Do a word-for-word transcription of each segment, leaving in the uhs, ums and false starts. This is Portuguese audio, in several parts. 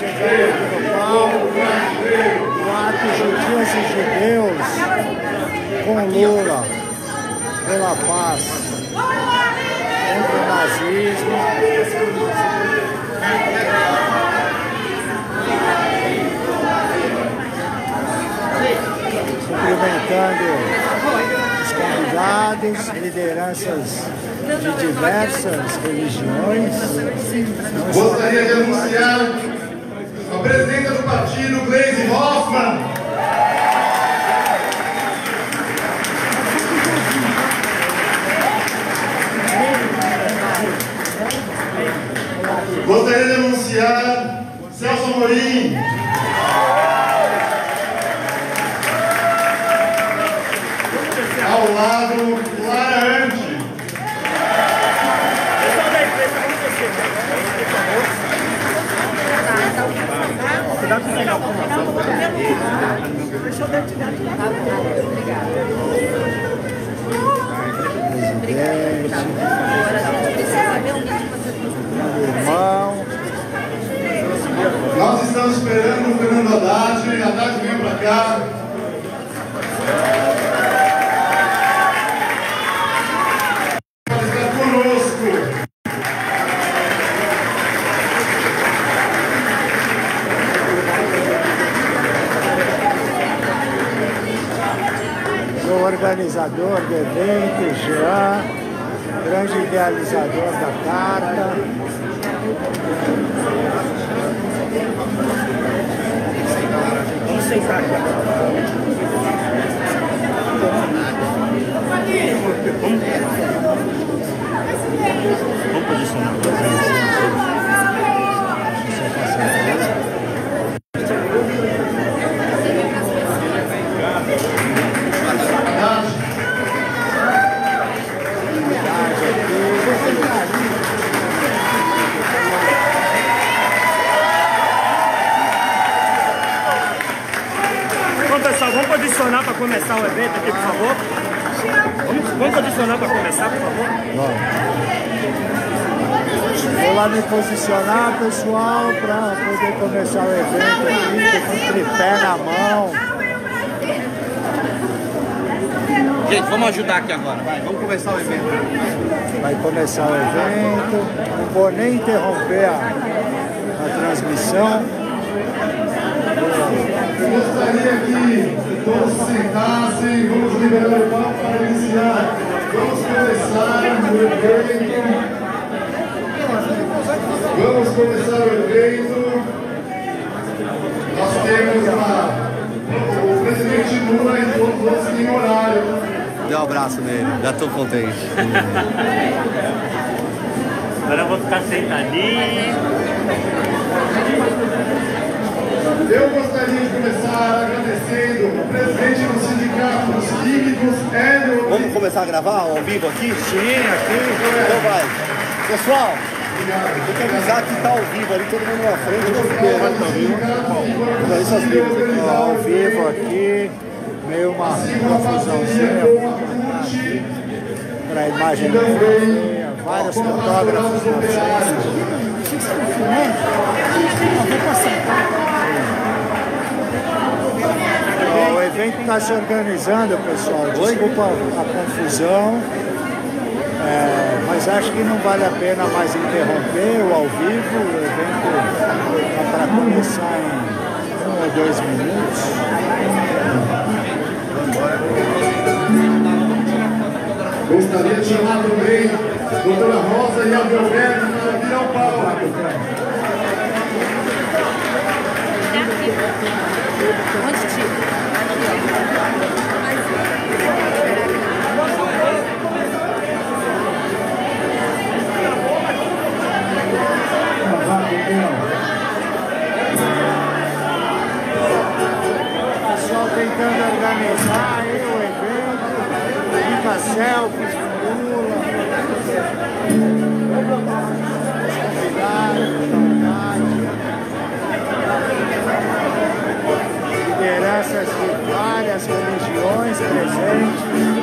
presentando aqui no palco o ato Judias e Judeus com Lula pela paz contra o nazismo. Cumprimentando os convidados, lideranças de diversas religiões. Gostaria de anunciar a presidenta do partido, Gleisi Hoffmann. Gostaria de anunciar Celso Amorim. Ao lado, Clara Ante. Cuidado com o sinal, por favor. Presidente, irmão. Nós estamos esperando o Fernando Haddad. Haddad, venha para cá. Organizador do evento, Jean, grande idealizador da carta. Vamos sentar aqui. Vamos, vamos posicionar. Vamos posicionar para começar o evento aqui, por favor. Vamos, vamos posicionar para começar, por favor. Vamos. Vou lá me posicionar, pessoal, para poder começar o evento aqui, com o tripé na mão. Gente, vamos ajudar aqui agora. Vai, vamos começar o evento. Vai começar o evento. Não vou nem interromper a, a transmissão. Eu gostaria que todos se sentassem, vamos liberar o palco para iniciar. Vamos começar o evento. Vamos começar o evento. Nós temos uma, o presidente Lula e todos os outros em horário. Dê um abraço nele, já estou contente. Agora eu vou ficar sentadinho. Eu gostaria de começar agradecendo o presidente do Sindicato dos Químicos, Hélio. Vamos começar a gravar ao vivo aqui? Sim, aqui. Então vai. Pessoal, tem que avisar que está ao vivo ali, todo mundo na frente. Vou essas vivo ao vivo aqui, meio uma confusãozinha para a imagem da família, vários fotógrafos na frente. O evento está se organizando, pessoal. Desculpa a confusão, é, mas acho que não vale a pena mais interromper o ao vivo. O evento está para começar em um ou dois minutos. Gostaria de chamar também a doutora Rosa e a Alberto para vir ao palco. Onde tira? O pessoal tentando organizar aí o evento, muita selfies com Lula, lideranças de várias religiões presentes,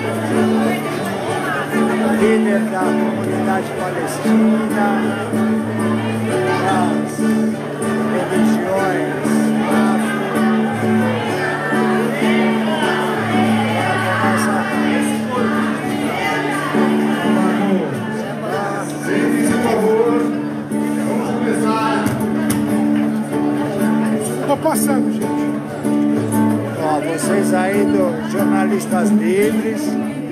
líder da comunidade palestina, das religiões tô passando, gente. Ó, vocês aí do Jornalistas Livres.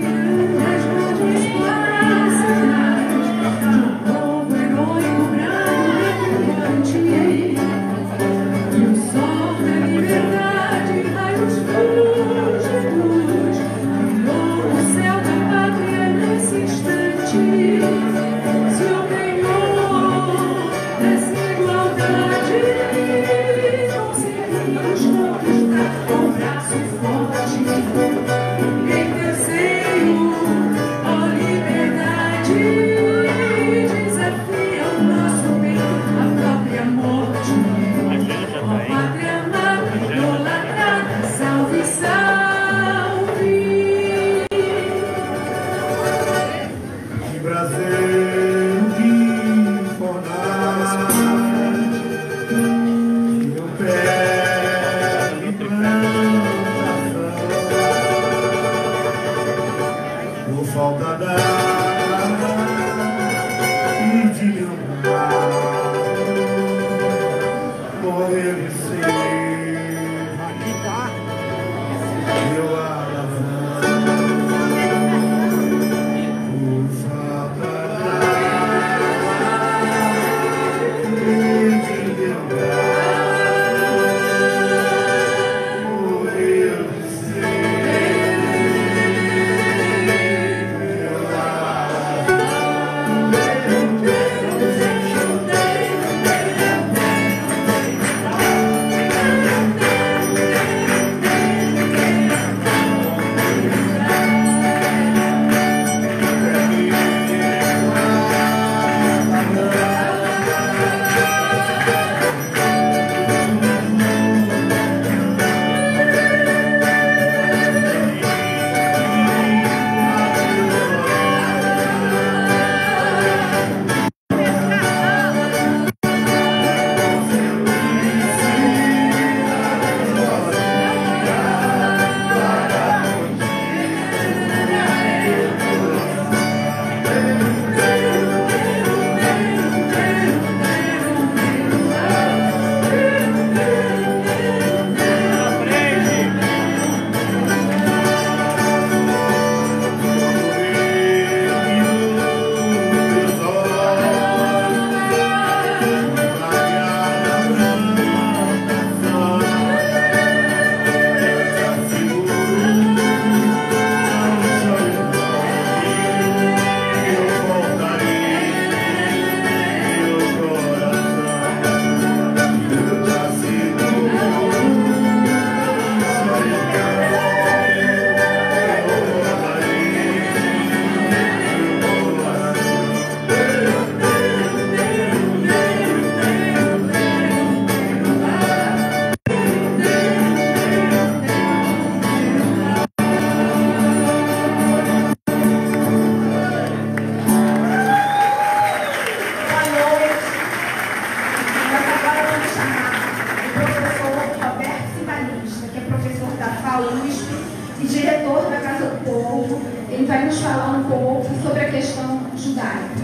e diretor da Casa do Povo. Ele vai nos falar um pouco sobre a questão judaica.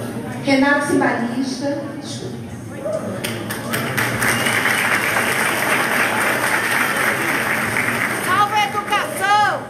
Renato Cimbalista. Salve a educação!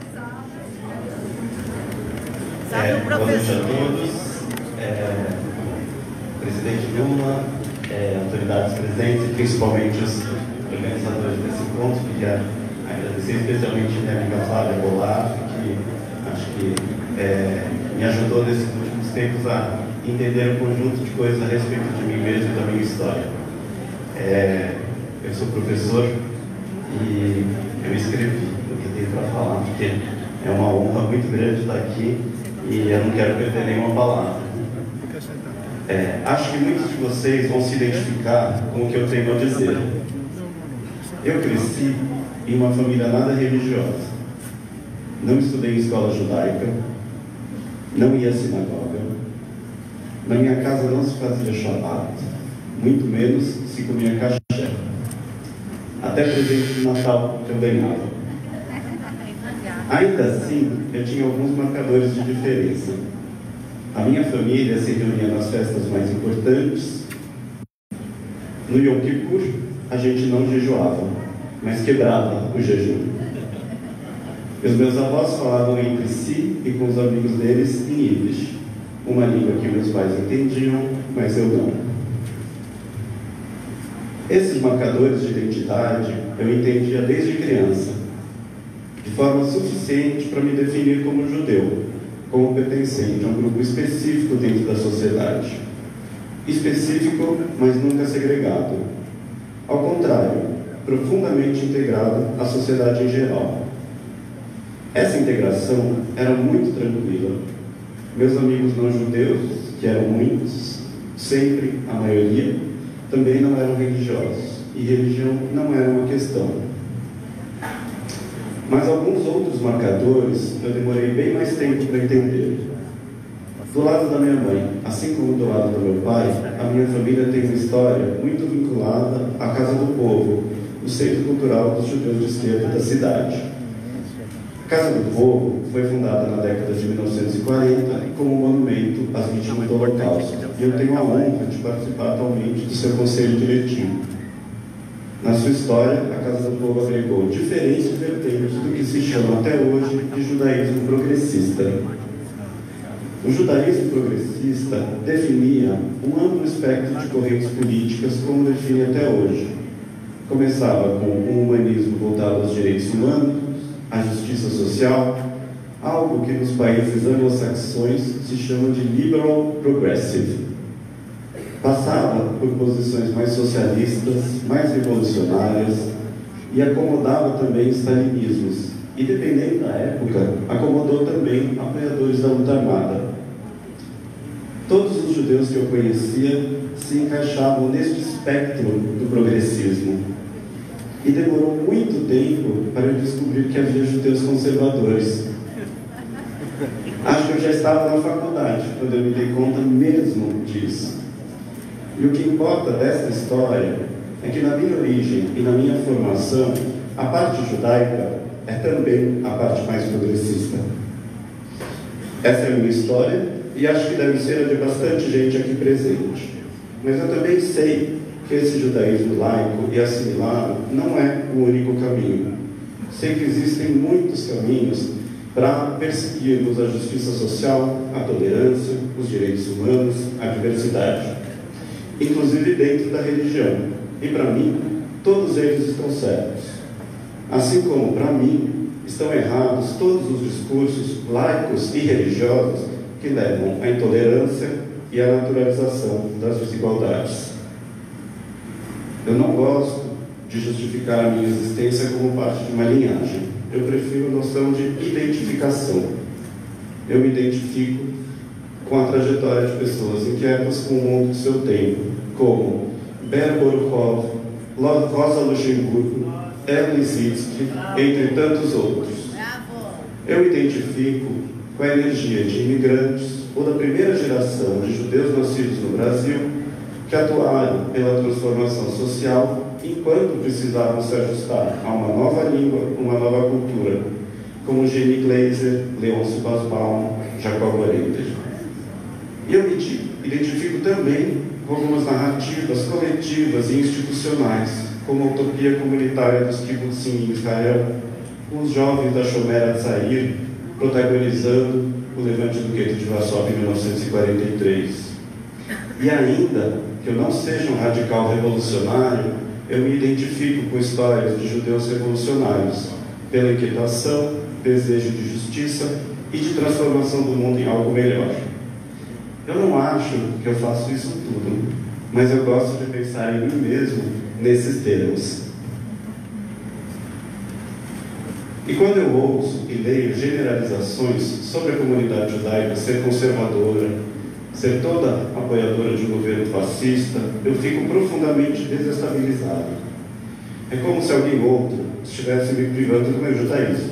Salve É, o boa noite a professor. todos. É, presidente Dilma, é, autoridades presentes e principalmente os organizadores desse encontro. Queria agradecer especialmente a minha amiga Flávia Bolaf, que acho que é, me ajudou nesses últimos tempos a entender um conjunto de coisas a respeito de mim mesmo e da minha história. É, eu sou professor e eu escrevi o que tenho para falar, porque é uma honra muito grande estar aqui e eu não quero perder nenhuma palavra. É, acho que muitos de vocês vão se identificar com o que eu tenho a dizer. Eu cresci em uma família nada religiosa. Não estudei em escola judaica, não ia à sinagoga. Na minha casa não se fazia Shabbat, muito menos se comia kasher. Até presente de Natal eu ganhava. Ainda assim, eu tinha alguns marcadores de diferença. A minha família se reunia nas festas mais importantes, no Yom Kippur a gente não jejuava, mas quebrava o jejum. Os meus avós falavam entre si e com os amigos deles em Yiddish, uma língua que meus pais entendiam, mas eu não. Esses marcadores de identidade eu entendia desde criança, de forma suficiente para me definir como judeu, como pertencente a um grupo específico dentro da sociedade. Específico, mas nunca segregado. Ao contrário, profundamente integrado à sociedade em geral. Essa integração era muito tranquila. Meus amigos não judeus, que eram muitos, sempre a maioria, também não eram religiosos, e religião não era uma questão. Mas alguns outros marcadores eu demorei bem mais tempo para entender. Do lado da minha mãe, assim como do lado do meu pai, a minha família tem uma história muito vinculada à Casa do Povo, o centro cultural dos judeus de esquerda da cidade. A Casa do Povo foi fundada na década de mil novecentos e quarenta como um monumento às vítimas do Holocausto, e eu tenho a honra de participar atualmente do seu conselho diretivo. Na sua história, a Casa do Povo agregou diferentes vertentes do que se chama até hoje de judaísmo progressista. O judaísmo progressista definia um amplo espectro de correntes políticas como define até hoje. Começava com um humanismo voltado aos direitos humanos, à justiça social, algo que nos países anglo-saxões se chama de liberal progressive. Passava por posições mais socialistas, mais revolucionárias e acomodava também stalinismos. E, dependendo da época, acomodou também apoiadores da luta armada. Todos os judeus que eu conhecia se encaixavam neste espectro do progressismo. E demorou muito tempo para eu descobrir que havia judeus conservadores. Acho que eu já estava na faculdade quando eu me dei conta mesmo disso. E o que importa dessa história é que na minha origem e na minha formação, a parte judaica é também a parte mais progressista. Essa é a minha história e acho que deve ser a de bastante gente aqui presente. Mas eu também sei que esse judaísmo laico e assimilado não é o único caminho. Sei que existem muitos caminhos para perseguirmos a justiça social, a tolerância, os direitos humanos, a diversidade, inclusive dentro da religião. E para mim, todos eles estão certos. Assim como, para mim, estão errados todos os discursos laicos e religiosos que levam à intolerância e à naturalização das desigualdades. Eu não gosto de justificar a minha existência como parte de uma linhagem. Eu prefiro a noção de identificação. Eu me identifico com a trajetória de pessoas inquietas com o mundo do seu tempo, como Ber Boruchov, Rosa Luxemburgo, Ellen Lissitzky, entre tantos outros. Eu me identifico com a energia de imigrantes ou da primeira geração de judeus nascidos no Brasil que atuaram pela transformação social enquanto precisavam se ajustar a uma nova língua, uma nova cultura, como Jenny Glaser, Leôncio Basbaum, Jacob Orender. E eu me identifico também com algumas narrativas coletivas e institucionais, como a utopia comunitária dos kibbutzim em Israel, com os jovens da Shomer Hatzair protagonizando o levante do gueto de Varsóvia em mil novecentos e quarenta e três. E ainda que eu não seja um radical revolucionário, eu me identifico com histórias de judeus revolucionários, pela inquietação, desejo de justiça e de transformação do mundo em algo melhor. Eu não acho que eu faço isso tudo, mas eu gosto de pensar em mim mesmo nesses termos. E quando eu ouço e leio generalizações sobre a comunidade judaica ser conservadora, ser toda apoiadora de um governo fascista, eu fico profundamente desestabilizado. É como se alguém outro estivesse me privando do meu judaísmo.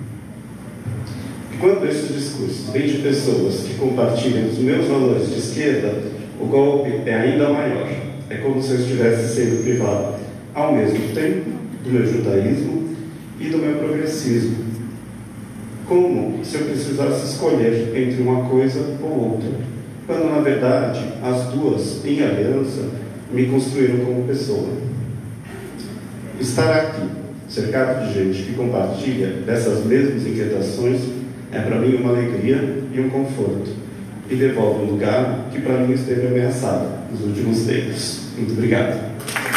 E quando esses discursos vêm de pessoas que compartilham os meus valores de esquerda, o golpe é ainda maior. É como se eu estivesse sendo privado, ao mesmo tempo, do meu judaísmo e do meu progressismo. Como se eu precisasse escolher entre uma coisa ou outra, quando, na verdade, as duas, em aliança, me construíram como pessoa. Estar aqui, cercado de gente que compartilha dessas mesmas inquietações, é para mim uma alegria e um conforto, e devolve um lugar que para mim esteve ameaçado nos últimos tempos. Muito obrigado.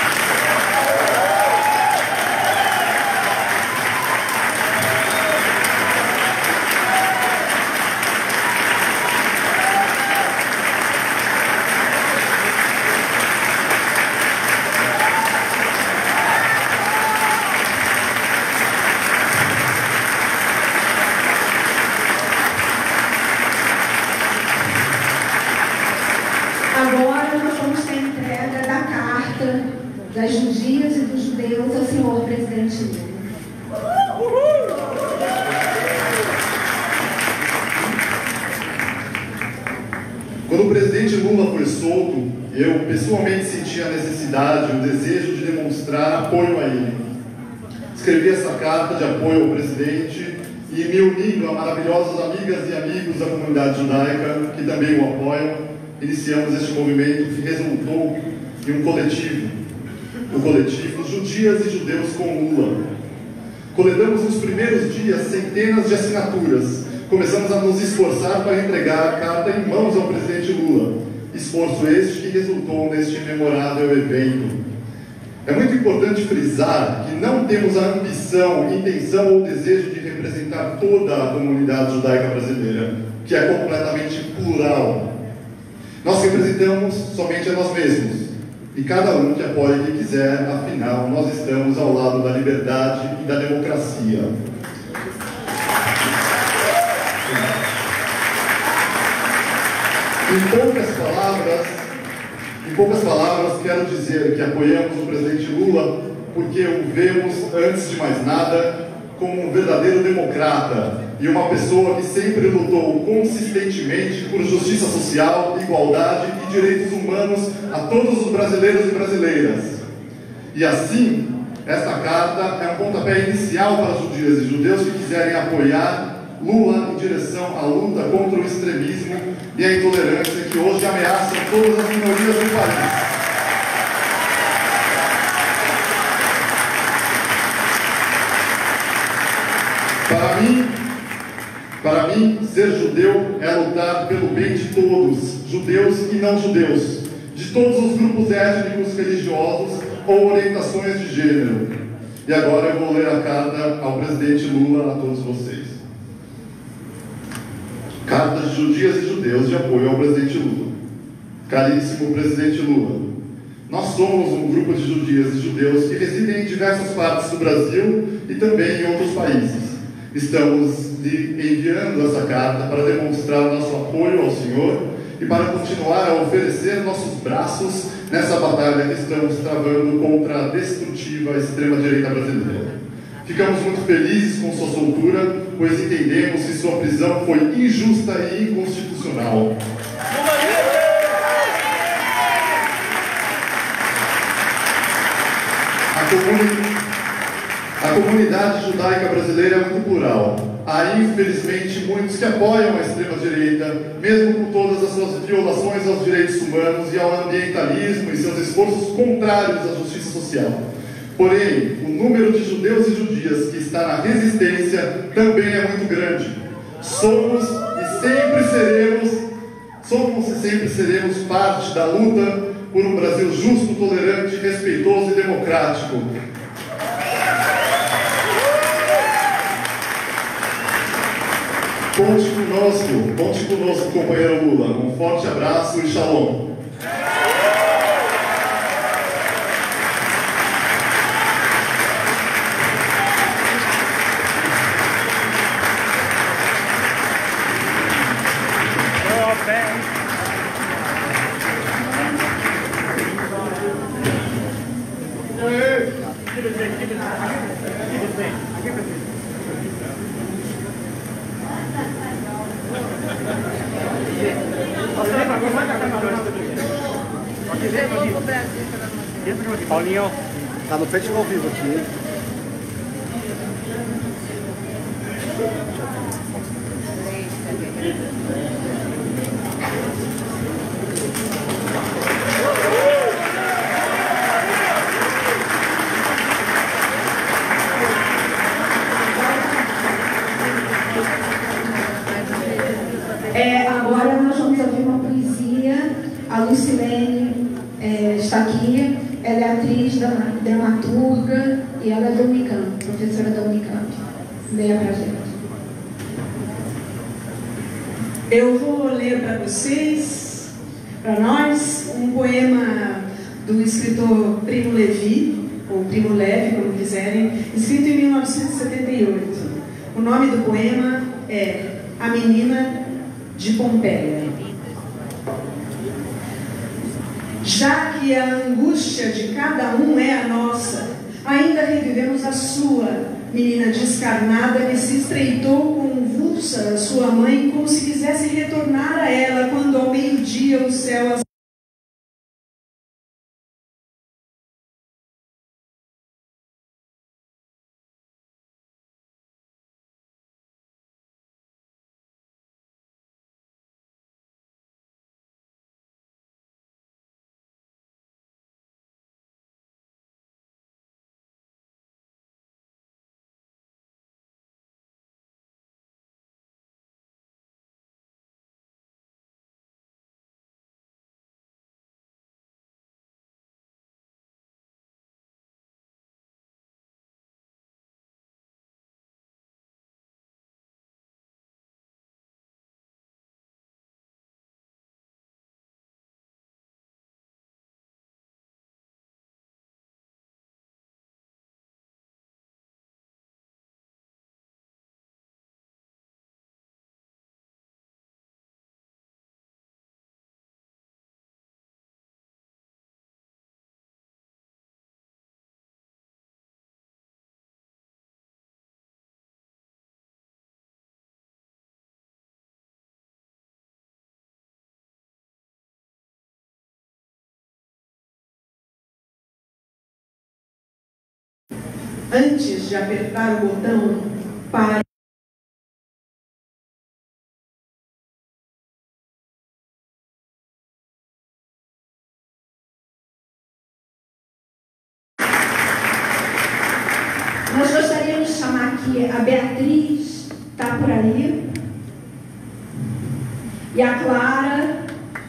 Agora nós vamos ter a entrega da carta das judias e dos judeus ao senhor presidente Lula. Quando o presidente Lula foi solto, eu pessoalmente senti a necessidade, o desejo de demonstrar apoio a ele. Escrevi essa carta de apoio ao presidente e me unindo a maravilhosas amigas e amigos da comunidade judaica que também o apoiam, iniciamos este movimento que resultou em um coletivo, o coletivo Judias e Judeus com Lula. Coletamos nos primeiros dias centenas de assinaturas, começamos a nos esforçar para entregar a carta em mãos ao presidente Lula, esforço este que resultou neste memorável evento. É muito importante frisar que não temos a ambição, intenção ou desejo de representar toda a comunidade judaica brasileira, que é completamente plural. Nós representamos somente a nós mesmos, e cada um que apoie quem quiser, afinal, nós estamos ao lado da liberdade e da democracia. Em poucas palavras, em poucas palavras, quero dizer que apoiamos o presidente Lula porque o vemos, antes de mais nada, como um verdadeiro democrata e uma pessoa que sempre lutou consistentemente por justiça social, igualdade e direitos humanos a todos os brasileiros e brasileiras. E assim, esta carta é um pontapé inicial para judias e judeus que quiserem apoiar Lula em direção à luta contra o extremismo e a intolerância que hoje ameaçam todas as minorias do país. Para mim, para mim, ser judeu é lutar pelo bem de todos, judeus e não judeus, de todos os grupos étnicos, religiosos ou orientações de gênero. E agora eu vou ler a carta ao presidente Lula, a todos vocês. Carta de judias e judeus de apoio ao presidente Lula. Caríssimo presidente Lula, nós somos um grupo de judias e judeus que residem em diversas partes do Brasil e também em outros países. Estamos lhe enviando essa carta para demonstrar nosso apoio ao Senhor e para continuar a oferecer nossos braços nessa batalha que estamos travando contra a destrutiva extrema-direita brasileira. Ficamos muito felizes com sua soltura, pois entendemos que sua prisão foi injusta e inconstitucional. A, comuni... a comunidade judaica brasileira é muito plural. Há, infelizmente, muitos que apoiam a extrema-direita, mesmo com todas as suas violações aos direitos humanos e ao ambientalismo e seus esforços contrários à justiça social. Porém, o número de judeus e judias que está na resistência também é muito grande. Somos e sempre seremos, somos e sempre seremos parte da luta por um Brasil justo, tolerante, respeitoso e democrático. Conte conosco, conte conosco, companheiro Lula. Um forte abraço e shalom. Paulinho, tá no frente ao vivo aqui. Lucilene é, está aqui, ela é atriz, dramaturga e ela é da Unicamp, professora da Unicamp. Leia pra gente. Eu vou ler para vocês, para nós, um poema do escritor Primo Levi, ou Primo Levi, como quiserem, escrito em mil novecentos e setenta e oito. O nome do poema é A Menina de Pompeia. Já que a angústia de cada um é a nossa, ainda revivemos a sua, menina descarnada que se estreitou convulsa a sua mãe, como se quisesse retornar a ela quando ao meio-dia o céu as antes de apertar o botão para Nós gostaríamos de chamar aqui a Beatriz, está por ali, e a Clara.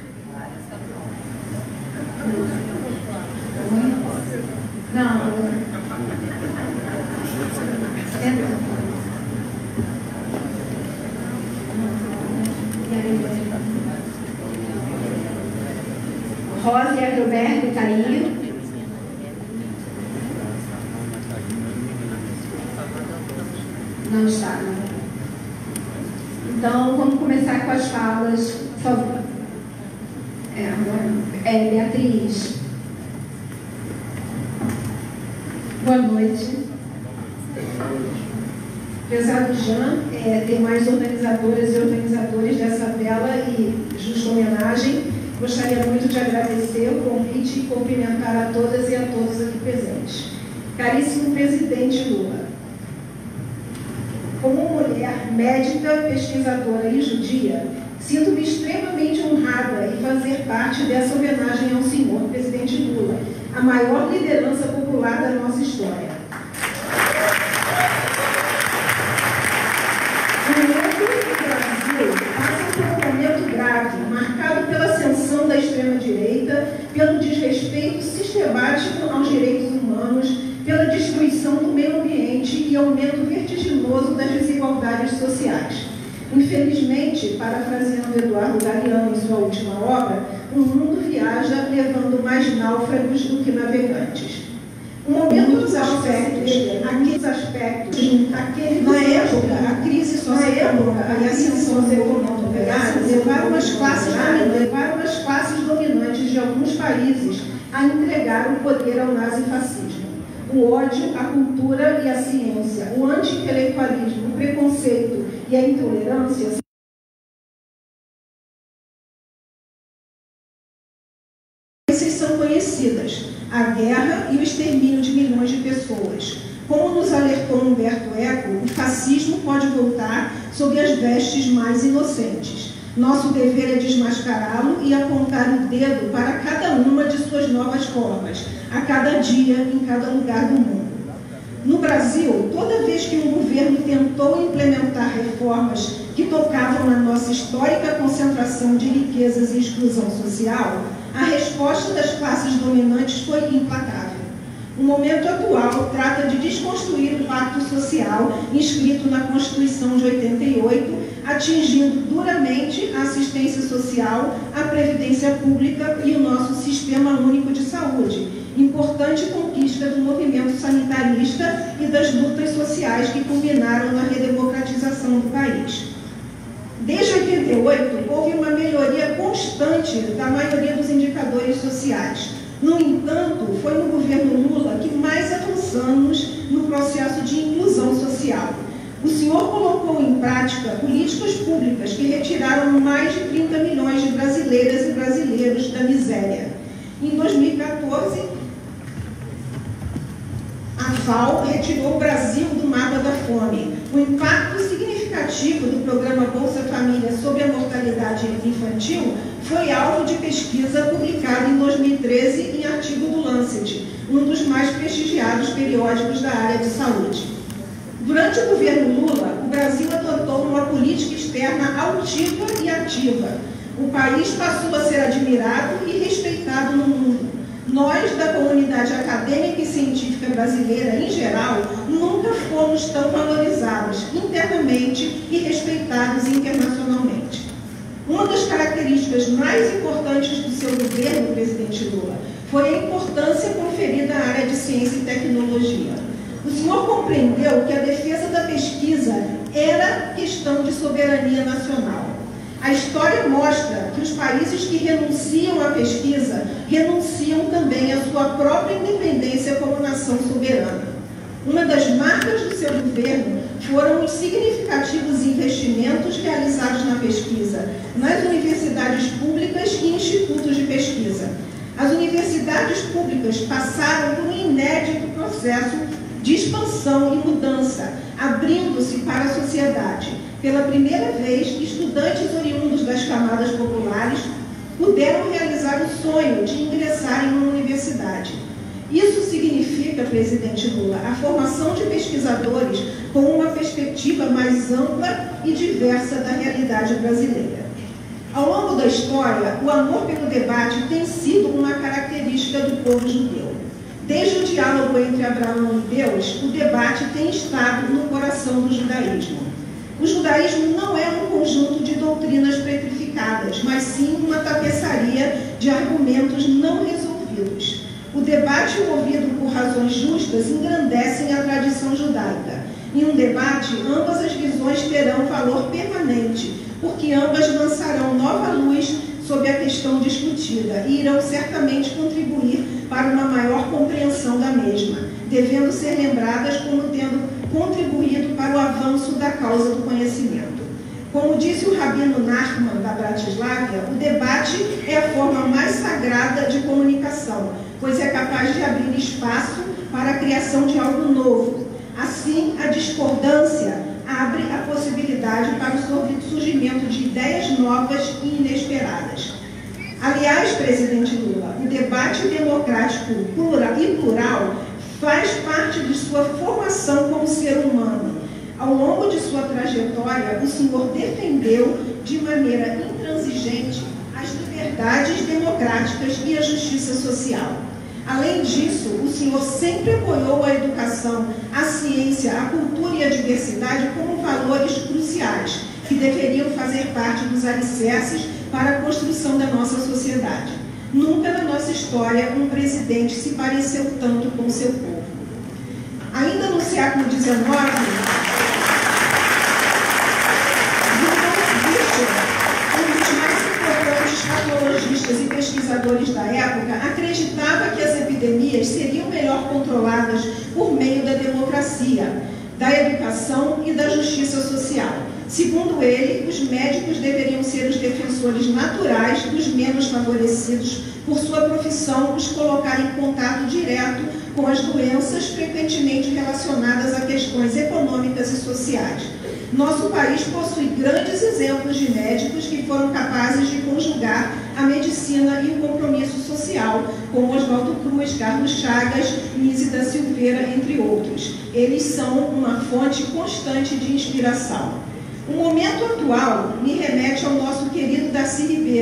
Não. Rosa e Adalberto está aí. Não está. Então, vamos começar com as falas, por favor. É, é Beatriz. Boa noite. Prezado Jean, é, demais organizadoras e organizadores dessa bela e justa homenagem, gostaria muito de agradecer o convite e cumprimentar a todas e a todos aqui presentes. Caríssimo presidente Lula, como mulher médica, pesquisadora e judia, sinto-me extremamente honrada em fazer parte dessa homenagem ao senhor presidente Lula, a maior liderança popular da nossa história. O mundo do Brasil passa por um momento grave, marcado pela ascensão da extrema-direita, pelo desrespeito sistemático aos direitos humanos, pela destruição do meio ambiente e aumento vertiginoso das desigualdades sociais. Infelizmente, parafraseando Eduardo Galeano em sua última obra, o mundo viaja levando mais náufragos do que navegantes. Um momento dos aspectos, aqueles aspectos, aquele, na época, a crise socioeconômica e a ascensão econômica levaram as classes levaram as classes dominantes de alguns países a entregar o poder ao nazifascismo. O ódio, a cultura e a ciência, o anti-intelectualismo, o preconceito e a intolerância são conhecidas, a guerra e o extermínio de milhões de pessoas. Como nos alertou Humberto Eco, o fascismo pode voltar sob as vestes mais inocentes. Nosso dever é desmascará-lo e apontar o dedo para cada uma de suas novas formas, a cada dia, em cada lugar do mundo. No Brasil, toda vez que um governo tentou implementar reformas que tocavam na nossa histórica concentração de riquezas e exclusão social, a resposta das classes dominantes foi implacável. O momento atual trata de desconstruir o pacto social inscrito na Constituição de oitenta e oito, atingindo duramente a assistência social, a previdência pública e o nosso sistema único de saúde, importante conquista do movimento sanitarista e das lutas sociais que culminaram na redemocratização do país. Desde oitenta e oito, houve uma melhoria constante da maioria dos indicadores sociais. No entanto, foi no governo Lula que mais avançamos no processo de inclusão social. O senhor colocou em prática políticas públicas que retiraram mais de trinta milhões de brasileiras e brasileiros da miséria. Em dois mil e quatorze, a FAO retirou o Brasil do mapa da fome. O impacto significativo do programa Bolsa Família sobre a mortalidade infantil foi alvo de pesquisa publicada em dois mil e treze em artigo do Lancet, um dos mais prestigiados periódicos da área de saúde. Durante o governo Lula, o Brasil adotou uma política externa altiva e ativa. O país passou a ser admirado e respeitado no mundo. Nós, da comunidade acadêmica e científica brasileira em geral, nunca fomos tão valorizados internamente e respeitados internacionalmente. Uma das características mais importantes do seu governo, presidente Lula, foi a importância conferida à área de ciência e tecnologia. O senhor compreendeu que a defesa da pesquisa era questão de soberania nacional. A história mostra que os países que renunciam à pesquisa renunciam também à sua própria independência como nação soberana. Uma das marcas do seu governo foram os significativos investimentos realizados na pesquisa, nas universidades públicas e institutos de pesquisa. As universidades públicas passaram por um inédito processo de expansão e mudança, abrindo-se para a sociedade. Pela primeira vez, estudantes oriundos das camadas populares puderam realizar o sonho de ingressar em uma universidade. Isso significa, presidente Lula, a formação de pesquisadores com uma perspectiva mais ampla e diversa da realidade brasileira. Ao longo da história, o amor pelo debate tem sido uma característica do povo judeu. Desde o diálogo entre Abraão e Deus, o debate tem estado no coração do judaísmo. O judaísmo não é um conjunto de doutrinas petrificadas, mas sim uma tapeçaria de argumentos não resolvidos. O debate movido por razões justas engrandecem a tradição judaica. Em um debate, ambas as visões terão valor permanente, porque ambas lançarão nova luz sobre a questão discutida e irão certamente contribuir para uma maior compreensão da mesma, devendo ser lembradas como tendo contribuído para o avanço da causa do conhecimento. Como disse o rabino Nachman da Bratislava, o debate é a forma mais sagrada de comunicação, pois é capaz de abrir espaço para a criação de algo novo. Assim, a discordância abre a possibilidade para o surgimento de ideias novas e inesperadas. Aliás, presidente Lula, o debate democrático e plural faz parte de sua formação como ser humano. Ao longo de sua trajetória, o senhor defendeu de maneira intransigente as liberdades democráticas e a justiça social. Além disso, o senhor sempre apoiou a educação, a ciência, a cultura e a diversidade como valores cruciais, que deveriam fazer parte dos alicerces para a construção da nossa sociedade. Nunca na nossa história um presidente se pareceu tanto com seu povo. Ainda no século dezenove, um dos mais importantes patologistas e pesquisadores da época, acreditava que as epidemias seriam melhor controladas por meio da democracia, da educação e da justiça social. Segundo ele, os médicos deveriam ser os defensores naturais dos menos favorecidos por sua profissão, os colocar em contato direto com as doenças frequentemente relacionadas a questões econômicas e sociais. Nosso país possui grandes exemplos de médicos que foram capazes de conjugar a medicina e o compromisso social, como Oswaldo Cruz, Carlos Chagas, Nise da Silveira, entre outros. Eles são uma fonte constante de inspiração. O momento atual me remete ao nosso querido Darcy Ribeiro,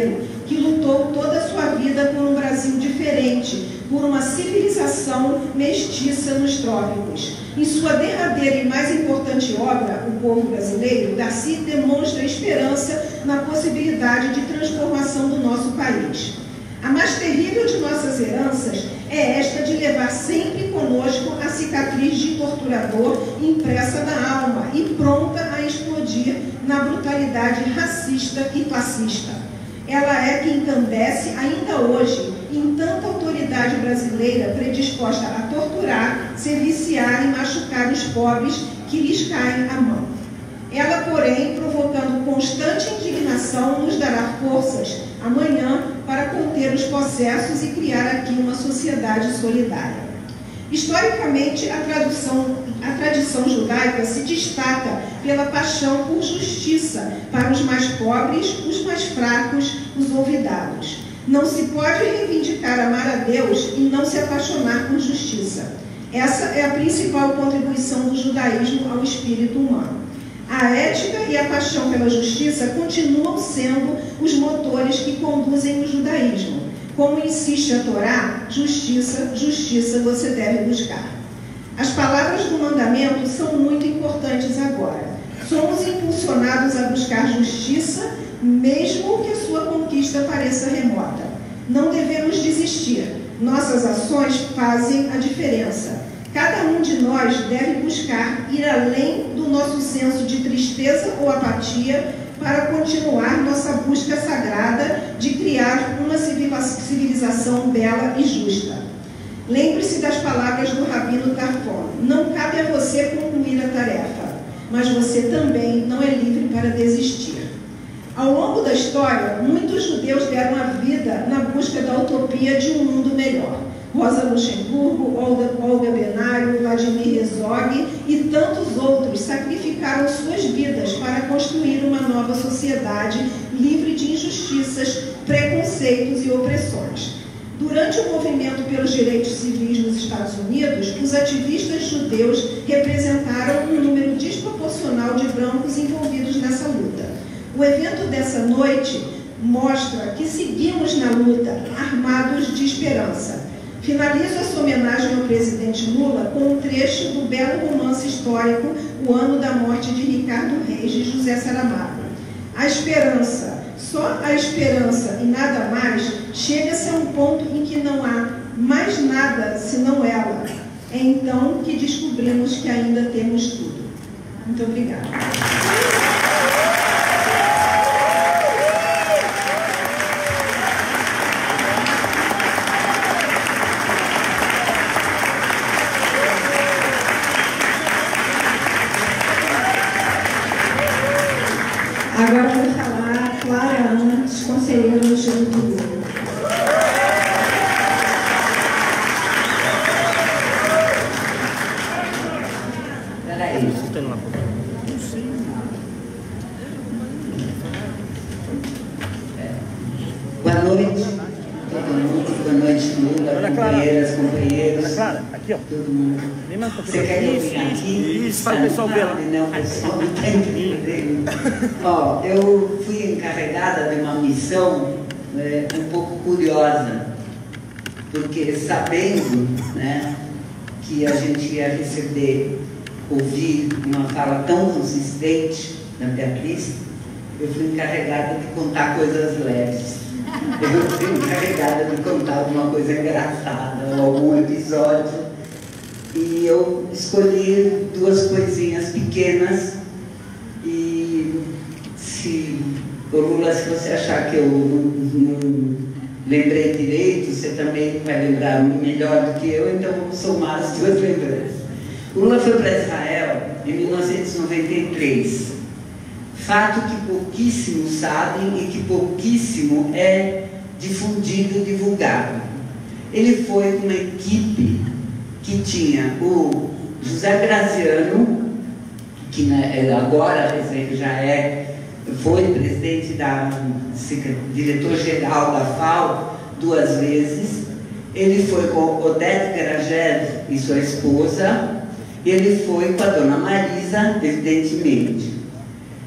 que lutou toda a sua vida por um Brasil diferente, por uma civilização mestiça nos trópicos. Em sua derradeira e mais importante obra, O Povo Brasileiro, Darcy demonstra esperança na possibilidade de transformação do nosso país. A mais terrível de nossas heranças é esta de levar sempre conosco a cicatriz de torturador impressa na alma e pronta a explodir na brutalidade racista e fascista. Ela é que encandece ainda hoje em tanta autoridade brasileira predisposta a torturar, se viciar e machucar os pobres que lhes caem à mão. Ela, porém, provocando constante indignação, nos dará forças amanhã para conter os processos e criar aqui uma sociedade solidária. Historicamente, a, tradução, a tradição judaica se destaca pela paixão por justiça para os mais pobres, os mais fracos, os olvidados. Não se pode reivindicar amar a Deus e não se apaixonar por justiça. Essa é a principal contribuição do judaísmo ao espírito humano. A ética e a paixão pela justiça continuam sendo os motores que conduzem o judaísmo. Como insiste a Torá, justiça, justiça você deve buscar. As palavras do mandamento são muito importantes agora. Somos impulsionados a buscar justiça, mesmo que a sua conquista pareça remota. Não devemos desistir. Nossas ações fazem a diferença. Cada um de nós deve buscar ir além do nosso senso de tristeza ou apatia para continuar nossa busca sagrada de criar uma civilização bela e justa. Lembre-se das palavras do Rabino Tarfon: não cabe a você concluir a tarefa, mas você também não é livre para desistir. Ao longo da história, muitos judeus deram a vida na busca da utopia de um mundo melhor. Rosa Luxemburgo, Olga, Olga Benário, Vladimir Herzog e tantos outros sacrificaram suas vidas para construir uma nova sociedade livre de injustiças, preconceitos e opressões. Durante o movimento pelos direitos civis nos Estados Unidos, os ativistas judeus representaram um número desproporcional de brancos envolvidos nessa luta. O evento dessa noite mostra que seguimos na luta, armados de esperança. Finalizo essa homenagem ao presidente Lula com um trecho do belo romance histórico O Ano da Morte de Ricardo Reis, de José Saramago. A esperança, só a esperança e nada mais, chega-se a um ponto em que não há mais nada senão ela. É então que descobrimos que ainda temos tudo. Muito obrigada. Agora vai falar Clara Antes, conselheira do Instituto Lula. Peraí. Boa noite, todo mundo. Boa noite, Lula, companheiras, companheiros. Clara, aqui, ó. Todo mundo. Você quer que eu venha aqui? Isso, para o pessoal ver lá. Não, o pessoal não tem que Ó, eu fui encarregada de uma missão né, um pouco curiosa, porque sabendo né, que a gente ia receber, ouvir uma fala tão consistente da Beatriz, eu fui encarregada de contar coisas leves. Eu fui encarregada de contar alguma coisa engraçada, algum episódio. E eu escolhi duas coisinhas pequenas e se, ô Lula, se você achar que eu não, não lembrei direito, você também vai lembrar melhor do que eu, então vamos somar as duas lembranças. O Lula foi para Israel em mil novecentos e noventa e três. Fato que pouquíssimos sabem e que pouquíssimo é difundido e divulgado. Ele foi com uma equipe que tinha o José Graziano, que né, agora já é, foi presidente da, diretor-geral da F A O duas vezes. Ele foi com Odete Garagev e sua esposa. Ele foi com a dona Marisa, evidentemente.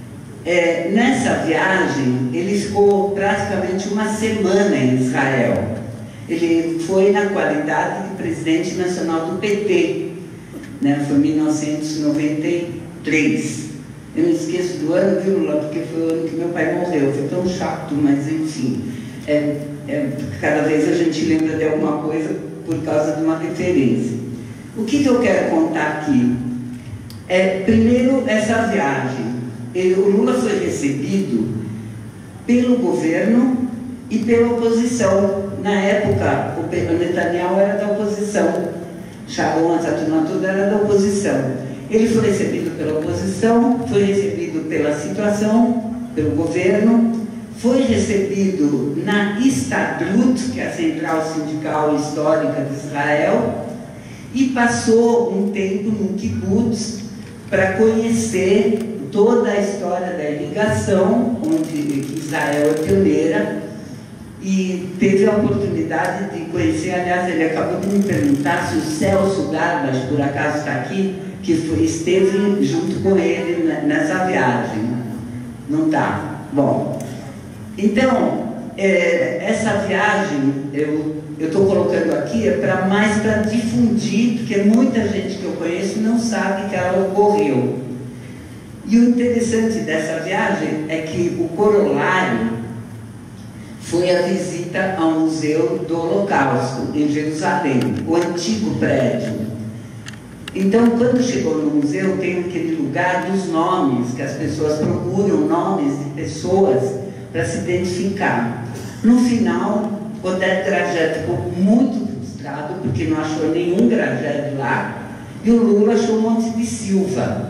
É, nessa viagem, ele ficou praticamente uma semana em Israel. Ele foi na qualidade de presidente nacional do P T, né? Foi em mil novecentos e noventa e três. Eu não esqueço do ano, viu, Lula? Porque foi o ano que meu pai morreu. Foi tão chato, mas enfim. É, é, cada vez a gente lembra de alguma coisa por causa de uma referência. O que, que eu quero contar aqui? É, primeiro, essa viagem. Ele, o Lula foi recebido pelo governo e pela oposição. Na época, o Netanyahu era da oposição. Sharon, essa turma toda era da oposição. Ele foi recebido pela oposição, foi recebido pela situação, pelo governo, foi recebido na Histadrut, que é a Central Sindical Histórica de Israel, e passou um tempo no kibbutz para conhecer toda a história da irrigação, onde Israel é pioneira, e teve a oportunidade de conhecer. Aliás, ele acabou de me perguntar se o Celso Garbas, por acaso, está aqui, que foi, esteve junto com ele nessa viagem. Não está? Bom, então, é, essa viagem, eu estou colocando aqui, é pra, mais para difundir, porque muita gente que eu conheço não sabe que ela ocorreu. E o interessante dessa viagem é que o corolário foi a visita ao Museu do Holocausto, em Jerusalém, o antigo prédio. Então, quando chegou no museu, tem aquele lugar dos nomes, que as pessoas procuram nomes de pessoas para se identificar. No final, o Grajé ficou muito frustrado, porque não achou nenhum Grajé de lá, e o Lula achou um monte de Silva.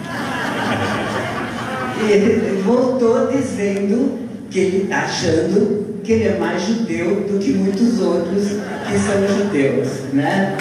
E ele voltou dizendo que ele está achando que ele é mais judeu do que muitos outros que são judeus, né?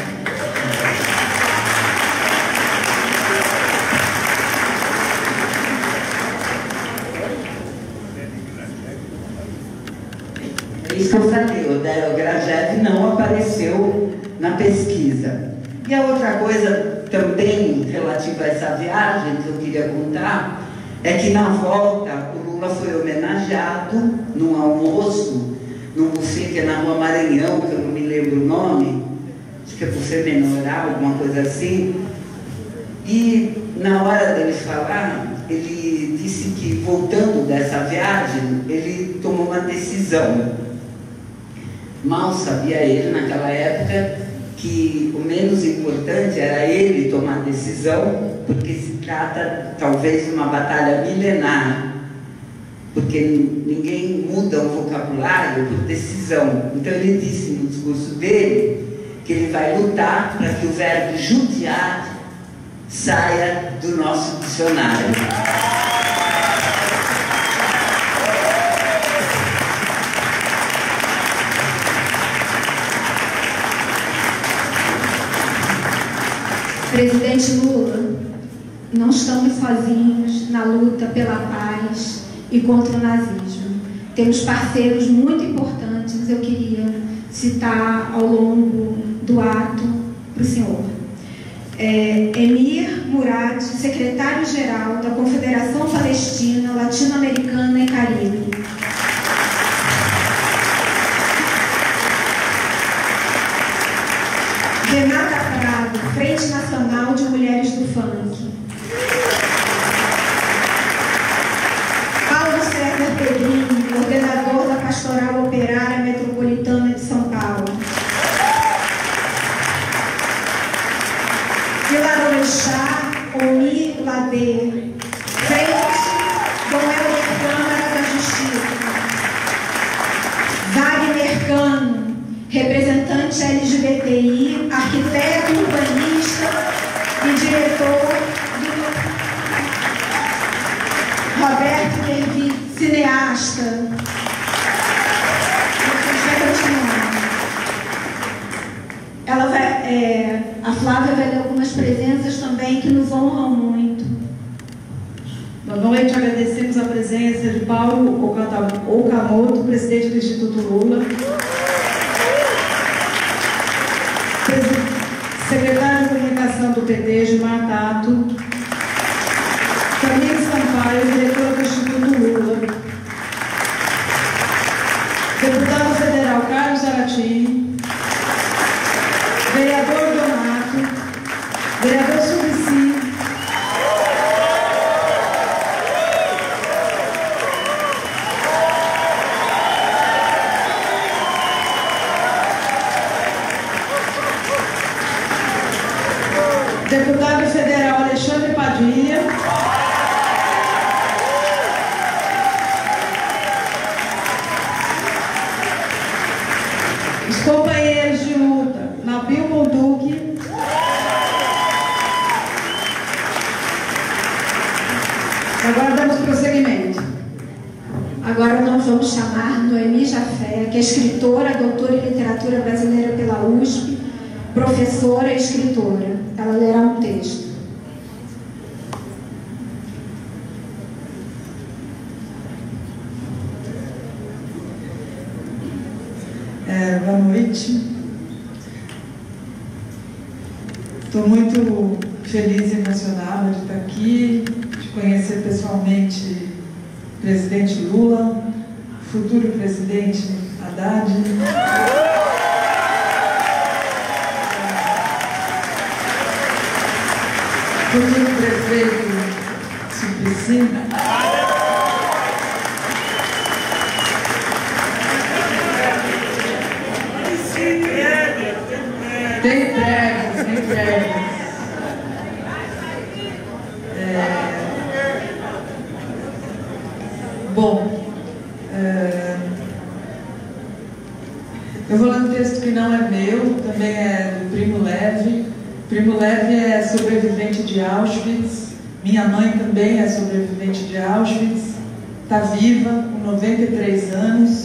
Isso que eu falei, o Grajé não apareceu na pesquisa. E a outra coisa também relativa a essa viagem que eu queria contar é que na volta o Lula foi homenageado num almoço, num buffet que é na Rua Maranhão, que eu não me lembro o nome, acho que é buffet Menorá, alguma coisa assim. E na hora dele falar, ele disse que, voltando dessa viagem, ele tomou uma decisão. Mal sabia ele, naquela época, que o menos importante era ele tomar decisão, porque se trata, talvez, de uma batalha milenar, porque ninguém muda o vocabulário por decisão. Então ele disse no discurso dele que ele vai lutar para que o verbo judiar saia do nosso dicionário. Presidente Lula, não estamos sozinhos na luta pela paz e contra o nazismo. Temos parceiros muito importantes, eu queria citar ao longo do ato para o senhor. É, Emir Murad, secretário-geral da Confederação Palestina, Latino-Americana e Caribe. Renata Prado, Frente Nacional de Mulheres do Funk. Paulo César Pedrinho, coordenador da Pastoral Operária Metropolitana de São Paulo. Pilar Orixá, Oni Ladê, Frente Dom Helder Câmara da Justiça. Wagner Cano, representante L G B T I, arquiteto, urbanista e diretor do Roberto Dervi, cineasta. Ela vai, é, a Flávia vai ler algumas presenças também que nos honram muito. Boa noite, agradecemos a presença de Paulo Okamoto, presidente do Instituto Lula. Secretário de Comunicação do P T, Gilmar Tato, Camille Sampaio, diretora do Instituto Vereador Suplicy. Deputado Federal Alexandre Padilha. Os companheiros de luta, Nabil Bonduque. Agora damos prosseguimento. Agora nós vamos chamar Noemi Jafé, que é escritora, doutora em literatura brasileira pela U S P, professora e escritora. Ela lerá um texto. É, boa noite. Estou muito feliz e emocionada de estar aqui, de conhecer pessoalmente o presidente Lula, futuro presidente Haddad. Futuro prefeito Suplicy. Tem prédios, tem prédios. É... Bom, é... eu vou ler um texto que não é meu, também é do Primo Levi. Primo Levi é sobrevivente de Auschwitz, minha mãe também é sobrevivente de Auschwitz, está viva, com noventa e três anos.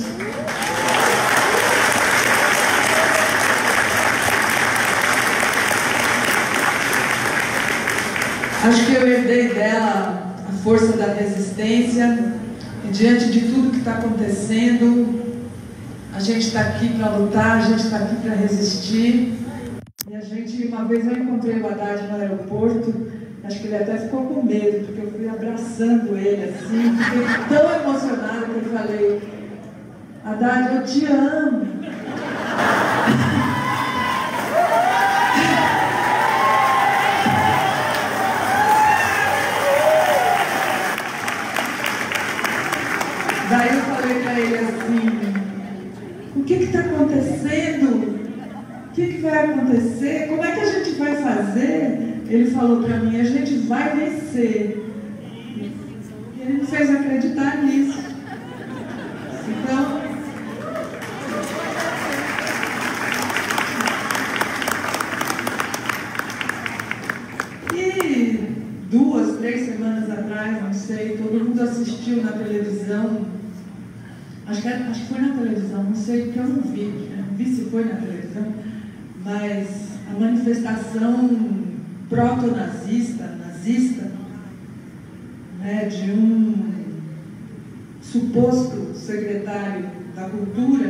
Acho que eu herdei dela a força da resistência e diante de tudo que está acontecendo, a gente está aqui para lutar, a gente está aqui para resistir. E a gente, uma vez eu encontrei o Haddad no aeroporto, acho que ele até ficou com medo, porque eu fui abraçando ele assim, fiquei tão emocionada que eu falei: Haddad, eu te amo. Daí eu falei para ele assim: o que está acontecendo? O que, que vai acontecer? Como é que a gente vai fazer? Ele falou para mim: a gente vai vencer. E ele me fez acreditar nisso. Então, e duas, três semanas atrás, não sei, todo mundo assistiu na televisão. Acho que, acho que foi na televisão, não sei, porque eu não vi, né? Não vi se foi na televisão. Mas a manifestação proto-nazista, nazista, né, de um suposto secretário da Cultura,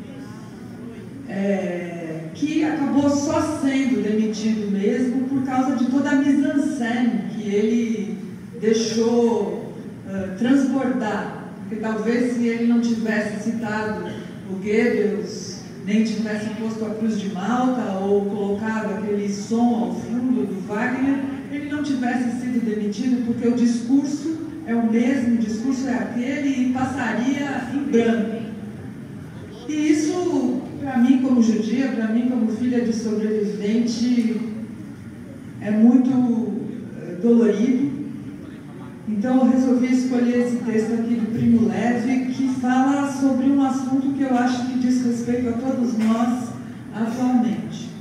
é, que acabou só sendo demitido mesmo por causa de toda a mise-en-scène que ele deixou uh, transbordar. Porque talvez se ele não tivesse citado o Goebbels, nem tivesse posto a Cruz de Malta ou colocado aquele som ao fundo do Wagner, ele não tivesse sido demitido, porque o discurso é o mesmo, o discurso é aquele e passaria em branco. E isso, para mim como judia, para mim como filha de sobrevivente, é muito é, dolorido. Então eu resolvi escolher esse texto aqui do Primo Levi, que fala sobre um assunto que eu acho que diz respeito a todos nós atualmente.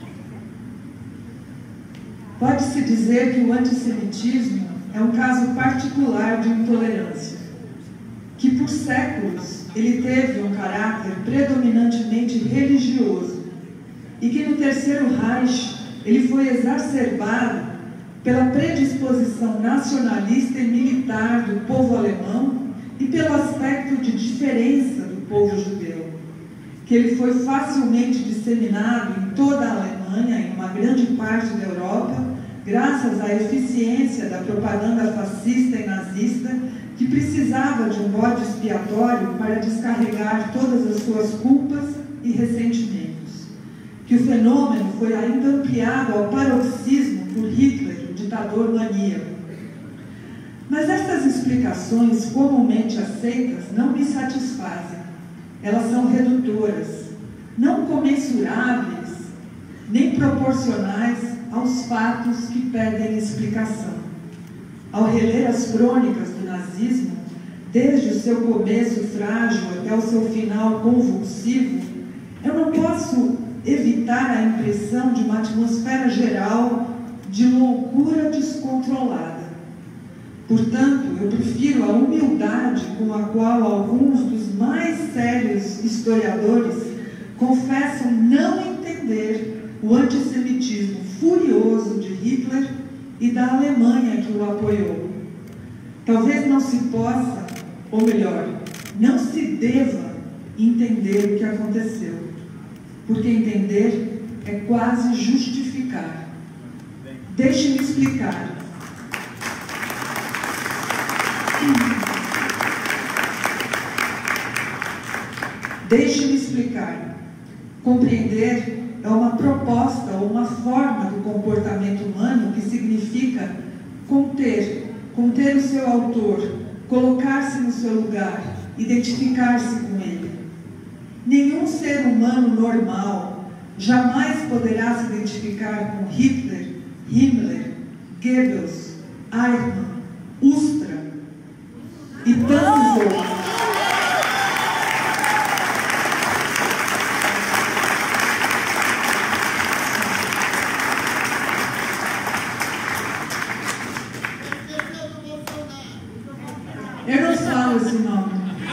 Pode-se dizer que o antissemitismo é um caso particular de intolerância, que por séculos ele teve um caráter predominantemente religioso e que no Terceiro Reich ele foi exacerbado pela predisposição nacionalista e militar do povo alemão e pelo aspecto de diferença do povo judeu, que ele foi facilmente disseminado em toda a Alemanha, em uma grande parte da Europa, graças à eficiência da propaganda fascista e nazista, que precisava de um bode expiatório para descarregar todas as suas culpas e ressentimentos. Que o fenômeno foi ainda ampliado ao paroxismo por ditador maníaco. Mas estas explicações comumente aceitas não me satisfazem. Elas são redutoras, não comensuráveis, nem proporcionais aos fatos que pedem explicação. Ao reler as crônicas do nazismo, desde o seu começo frágil até o seu final convulsivo, eu não posso evitar a impressão de uma atmosfera geral de loucura descontrolada. Portanto, eu prefiro a humildade com a qual alguns dos mais sérios historiadores confessam não entender o antissemitismo furioso de Hitler e da Alemanha que o apoiou. Talvez não se possa, ou melhor, não se deva entender o que aconteceu, porque entender é quase justificar. Deixe-me explicar. Deixe-me explicar. Compreender é uma proposta ou uma forma do comportamento humano que significa conter, conter o seu autor, colocar-se no seu lugar, identificar-se com ele. Nenhum ser humano normal jamais poderá se identificar com Hitler, Himmler, Goebbels, Eichmann, Ustra e tantos outros. Eu não falo esse nome.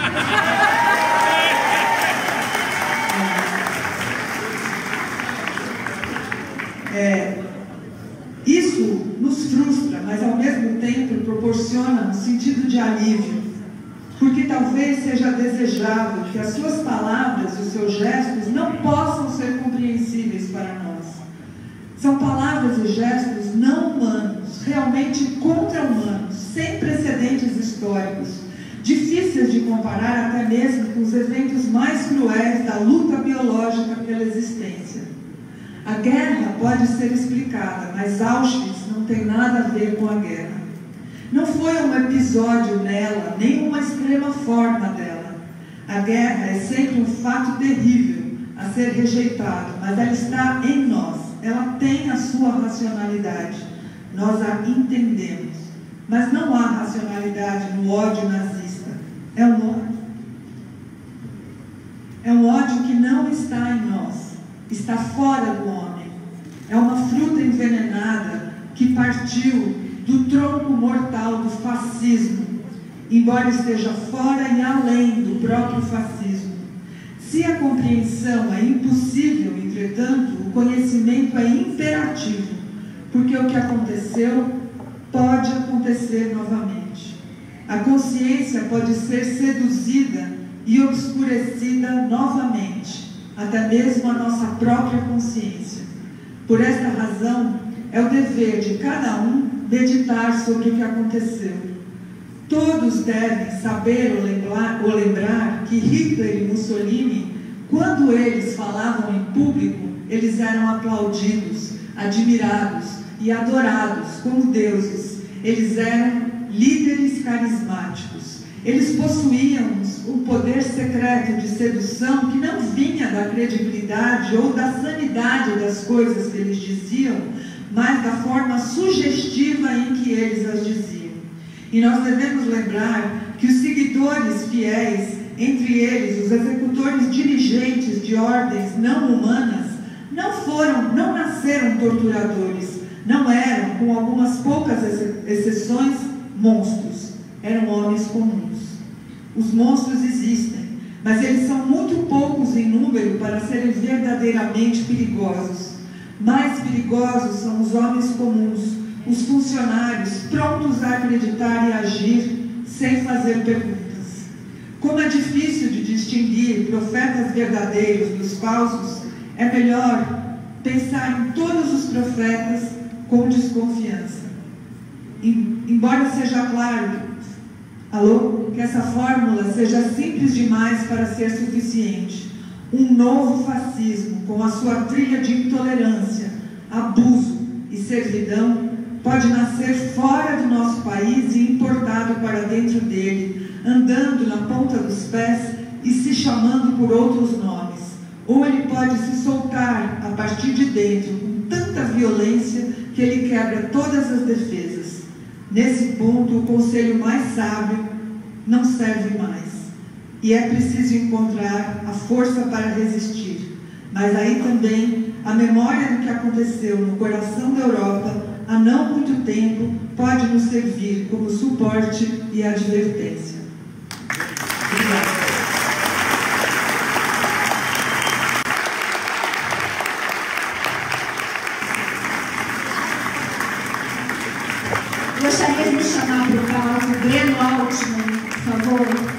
É, isso nos frustra, mas ao mesmo tempo proporciona um sentido de alívio, porque talvez seja desejável que as suas palavras e os seus gestos não possam ser compreensíveis para nós. São palavras e gestos não humanos, realmente contra-humanos, sem precedentes históricos, difíceis de comparar até mesmo com os eventos mais cruéis da luta biológica pela existência. A guerra pode ser explicada, mas Auschwitz não tem nada a ver com a guerra. Não foi um episódio nela, nem uma extrema forma dela. A guerra é sempre um fato terrível a ser rejeitado, mas ela está em nós. Ela tem a sua racionalidade. Nós a entendemos. Mas não há racionalidade no ódio nazista. É um ódio. É um ódio que não está em nós. Está fora do homem. É uma fruta envenenada que partiu do tronco mortal do fascismo, embora esteja fora e além do próprio fascismo. Se a compreensão é impossível, entretanto, o conhecimento é imperativo, porque o que aconteceu pode acontecer novamente. A consciência pode ser seduzida e obscurecida novamente, até mesmo a nossa própria consciência. Por esta razão, é o dever de cada um meditar sobre o que aconteceu. Todos devem saber ou lembrar, ou lembrar que Hitler e Mussolini, quando eles falavam em público, eles eram aplaudidos, admirados e adorados como deuses. Eles eram líderes carismáticos. Eles possuíam um poder secreto de sedução que não vinha da credibilidade ou da sanidade das coisas que eles diziam, mas da forma sugestiva em que eles as diziam. E nós devemos lembrar que os seguidores fiéis, entre eles os executores dirigentes de ordens não humanas, não foram, não nasceram torturadores, não eram, com algumas poucas exceções, monstros. Eram homens comuns. Os monstros existem, mas eles são muito poucos em número para serem verdadeiramente perigosos. Mais perigosos são os homens comuns, os funcionários prontos a acreditar e agir sem fazer perguntas. Como é difícil de distinguir profetas verdadeiros dos falsos, é melhor pensar em todos os profetas com desconfiança. Embora seja claro, alô, que essa fórmula seja simples demais para ser suficiente. Um novo fascismo, com a sua trilha de intolerância, abuso e servidão, pode nascer fora do nosso país e importado para dentro dele, andando na ponta dos pés e se chamando por outros nomes. Ou ele pode se soltar a partir de dentro, com tanta violência que ele quebra todas as defesas. Nesse ponto, o conselho mais sábio não serve mais. E é preciso encontrar a força para resistir. Mas aí também, a memória do que aconteceu no coração da Europa há não muito tempo pode nos servir como suporte e advertência. Obrigada. Gostaria de chamar para o palco Breno Altman, por favor.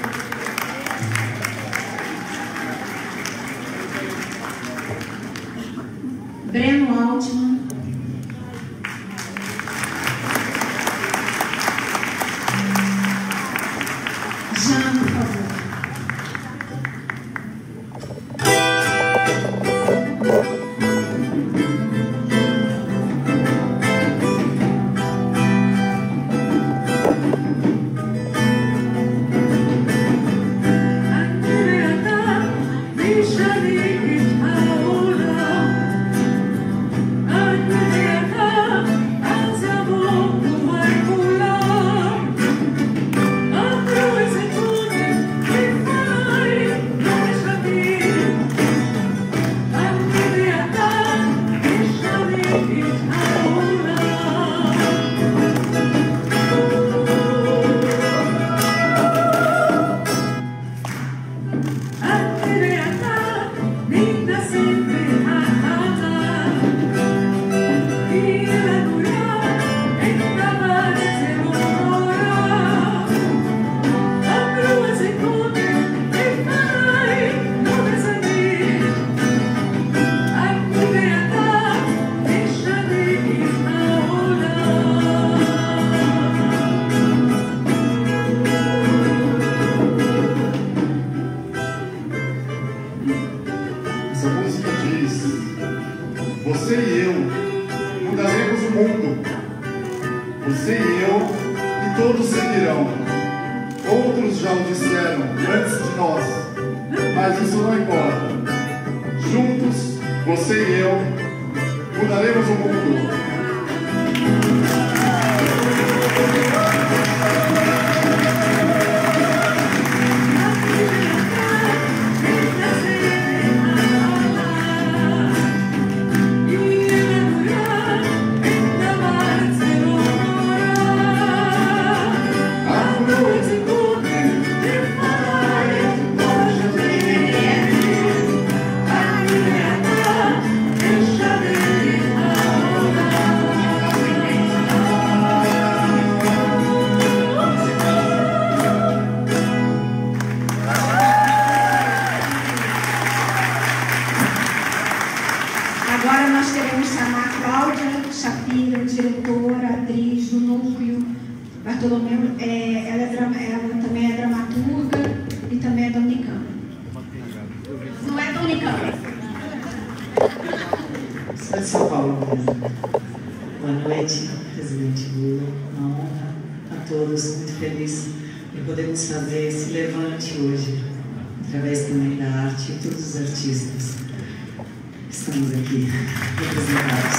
Breno Altman. Jean, por favor. Você e eu mudaremos o mundo. Você e eu, e todos seguirão. Outros já o disseram antes de nós, mas isso não importa. Juntos, você e eu, mudaremos o mundo. Agora nós queremos chamar a Cláudia Shapira, diretora, atriz do Núcleo Bartolomeu. É, ela, é, ela também é dramaturga e também é da Unicamp. Não é da Unicamp. Sou de São Paulo mesmo. Boa noite, presidente Lula. Uma honra a todos, muito feliz por podermos fazer esse levante hoje, através também da arte e todos os artistas. Estamos aqui representados.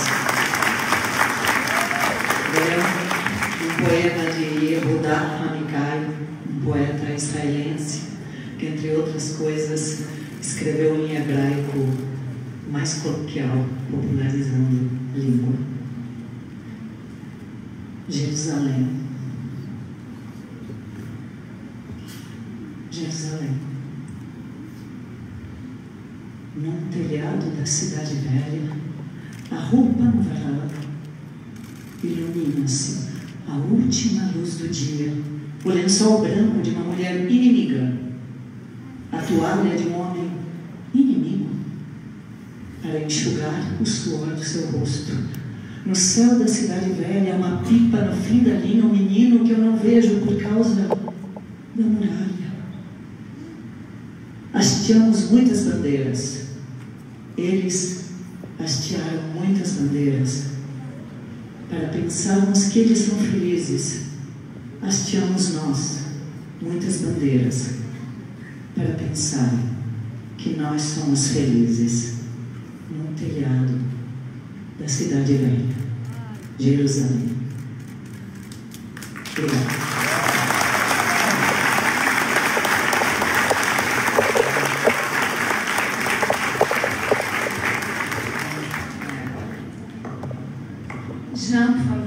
Um poema de Yehuda Amichai, um poeta israelense, que, entre outras coisas, escreveu em hebraico mais coloquial, popularizando a língua. Jerusalém. Jerusalém. Num telhado da cidade velha, a roupa no varal, ilumina-se a última luz do dia, o lençol branco de uma mulher inimiga, a toalha de um homem inimigo, para enxugar o suor do seu rosto. No céu da cidade velha, uma pipa no fim da linha, um menino que eu não vejo por causa da muralha. Hasteamos muitas bandeiras. Eles hastearam muitas bandeiras. para pensarmos que eles são felizes, hasteamos nós muitas bandeiras para pensar que nós somos felizes num telhado da cidade velha, Jerusalém. Obrigada. Jean, por favor.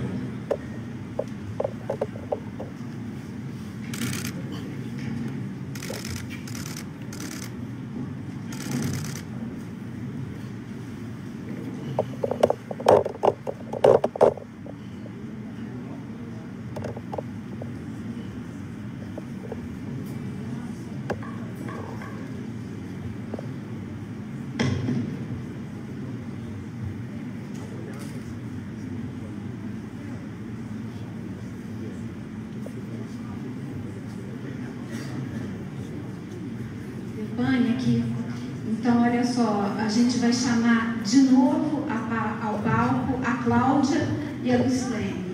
Aqui. Então, olha só, a gente vai chamar de novo a, ao palco a Cláudia e a Luciene.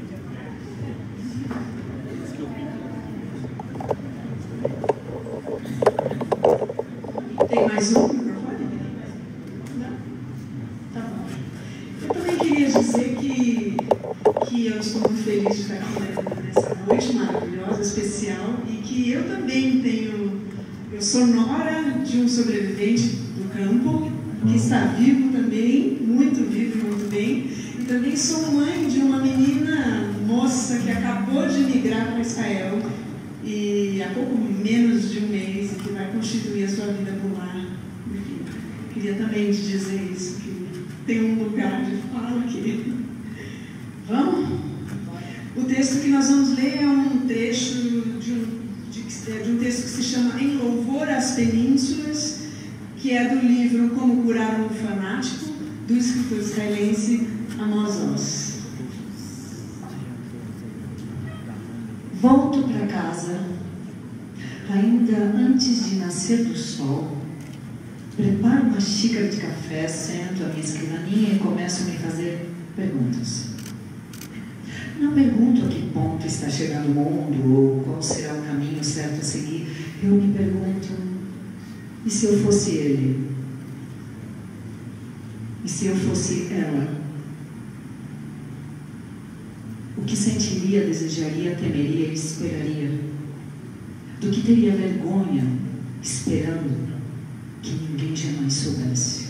Tem mais um microfone? Não? Tá bom. Eu também queria dizer que, que eu estou muito feliz de estar aqui nessa noite maravilhosa, especial, e que eu também tenho... Eu sou nora de um sobrevivente do campo, que está vivo também, muito vivo e muito bem. E também sou mãe de uma menina moça que acabou de migrar para Israel e há pouco menos de um mês e que vai constituir a sua vida por lá. Enfim, queria também te dizer isso, que tem um lugar de fala aqui. Vamos? O texto que nós vamos ler é um trecho de um de um texto que se chama Em Louvor às Penínsulas, que é do livro Como Curar um Fanático, do escritor israelense Amos Oz. Volto para casa, ainda antes de nascer do sol, preparo uma xícara de café, sento à minha escrivaninha e começo a me fazer perguntas. Não pergunto a que ponto está chegando o mundo ou qual será o caminho certo a seguir. Eu me pergunto, e se eu fosse ele? E se eu fosse ela? O que sentiria, desejaria, temeria e esperaria? Do que teria vergonha, esperando que ninguém jamais soubesse?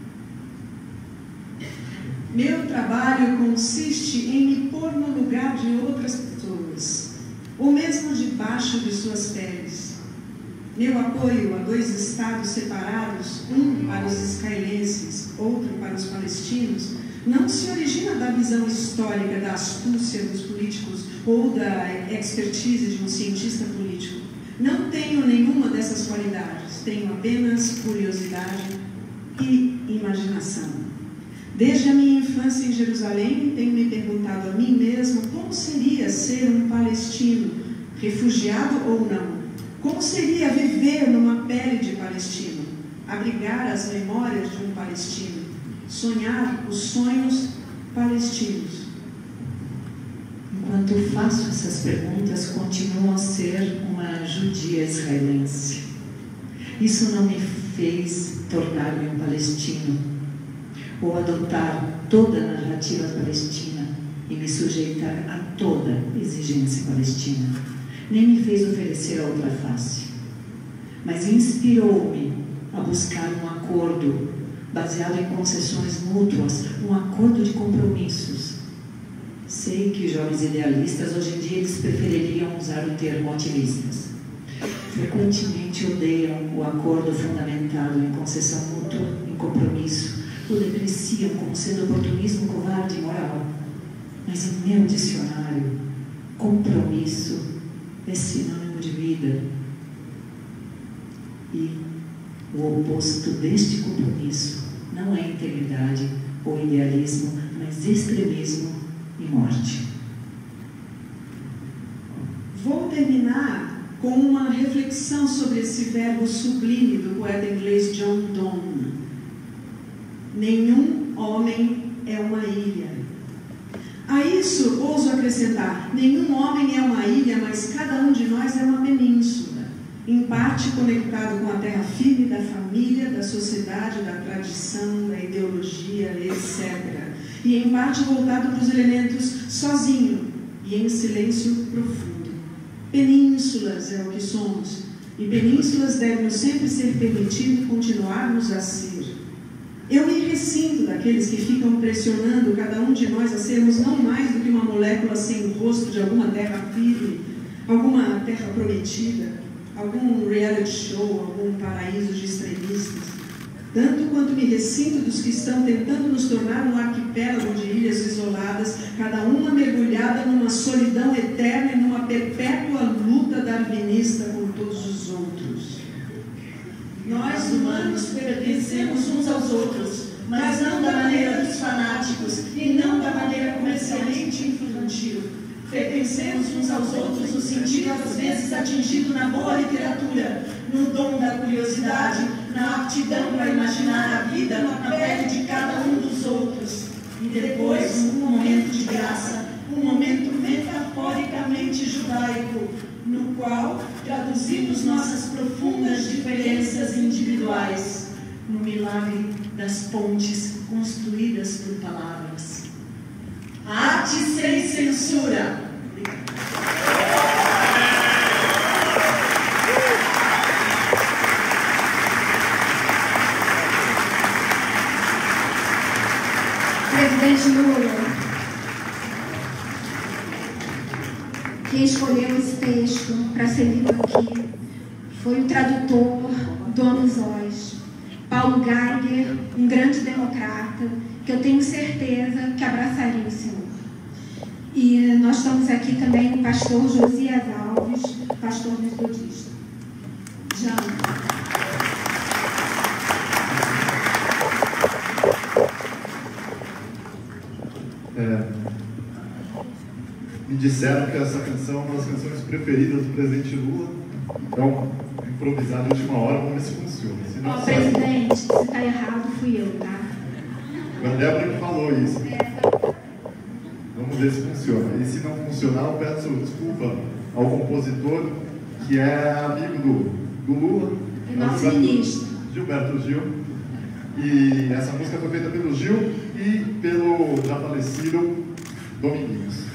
Meu trabalho consiste em me pôr no lugar de outras pessoas, ou mesmo debaixo de suas peles. Meu apoio a dois estados separados, um para os israelenses, outro para os palestinos, não se origina da visão histórica, da astúcia dos políticos ou da expertise de um cientista político. Não tenho nenhuma dessas qualidades, tenho apenas curiosidade e imaginação. Desde a minha infância em Jerusalém, tenho me perguntado a mim mesmo como seria ser um palestino, refugiado ou não. Como seria viver numa pele de palestino, abrigar as memórias de um palestino, sonhar os sonhos palestinos. Enquanto faço essas perguntas, continuo a ser uma judia israelense. Isso não me fez tornar-me um palestino, ou adotar toda a narrativa palestina e me sujeitar a toda exigência palestina. Nem me fez oferecer a outra face, mas inspirou-me a buscar um acordo baseado em concessões mútuas, um acordo de compromissos. Sei que jovens idealistas, hoje em dia, eles prefeririam usar o termo ativistas. Frequentemente odeiam o acordo fundamentado em concessão mútua, em compromisso, o depreciam como sendo oportunismo, covarde e moral. Mas em meu dicionário, compromisso é sinônimo de vida. E o oposto deste compromisso não é integridade ou idealismo, mas extremismo e morte. Vou terminar com uma reflexão sobre esse verbo sublime do poeta inglês John Donne. Nenhum homem é uma ilha. isso, ouso acrescentar, nenhum homem é uma ilha, mas cada um de nós é uma península, em parte conectado com a terra firme da família, da sociedade, da tradição, da ideologia, etcétera. E em parte voltado para os elementos sozinho e em silêncio profundo. Penínsulas é o que somos, e penínsulas devem sempre ser permitido continuarmos a ser. Eu me ressinto daqueles que ficam pressionando cada um de nós a sermos não mais do que uma molécula sem rosto de alguma terra firme, alguma terra prometida, algum reality show, algum paraíso de extremistas. Tanto quanto me ressinto dos que estão tentando nos tornar um arquipélago de ilhas isoladas, cada uma mergulhada numa solidão eterna e numa perpétua luta darwinista com todos os outros. Nós, humanos, pertencemos uns aos outros, mas não da maneira dos fanáticos e não da maneira comercialmente infantil. Pertencemos uns aos outros no sentido, às vezes, atingido na boa literatura, no dom da curiosidade, na aptidão para imaginar a vida na pele de cada um dos outros. E depois, um momento de graça, um momento metaforicamente judaico, no qual traduzimos nossas profundas diferenças individuais no milagre das pontes construídas por palavras. Arte sem censura. Presidente Lula, quem escolheu esse texto para ser lido aqui foi o tradutor Dom Zóis, Paulo Geiger, um grande democrata, que eu tenho certeza que abraçaria o senhor. E nós estamos aqui também com o pastor Josias Alves, pastor metodista. Já. É, me disseram que essa canção é uma das canções preferidas do presidente Lula, então, improvisar de última hora, vamos ver se funciona. Se não, Ó, presidente, se está errado, fui eu, tá? A Débora que falou isso. Vamos ver se funciona. E se não funcionar, eu peço desculpa ao compositor, que é amigo do, do Lula, E nosso ministro. Gilberto Gil. E essa música foi feita pelo Gil e pelo já falecido Dominguinhos.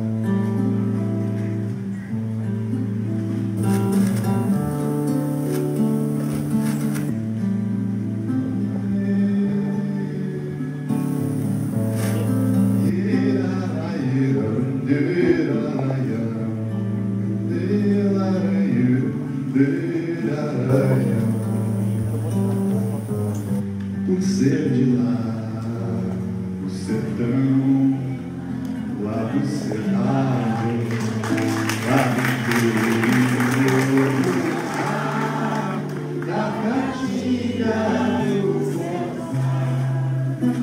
Por ser de lá, o sertão, lá do cerrado, lá do interior, da caatinga do forró,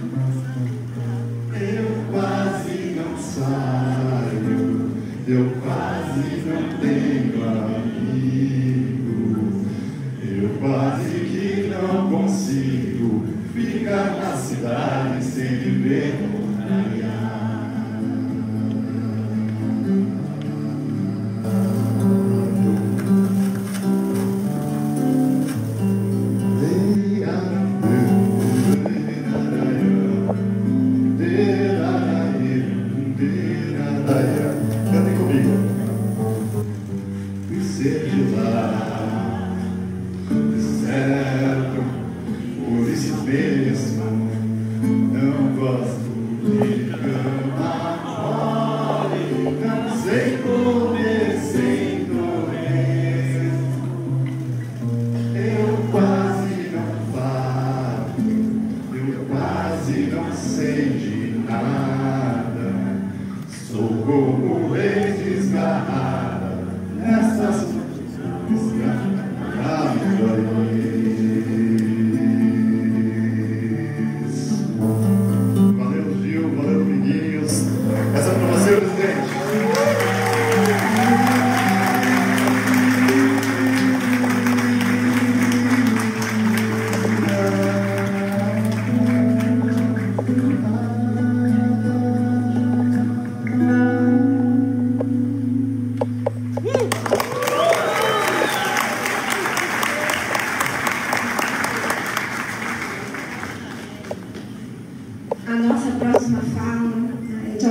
eu quase não saio, eu quase não tenho amigo, eu quase que não consigo ficar na cidade sem viver com praia. Cantem comigo. E ser de lá, certo, por isso mesmo, não gosto de cama mole, não sei comer sem doer. Eu quase não falo, eu quase não sei de nada, sou como rei desgarrada nessas Valeu, Gil, valeu, amiguinhos. Essa é para você, presidente.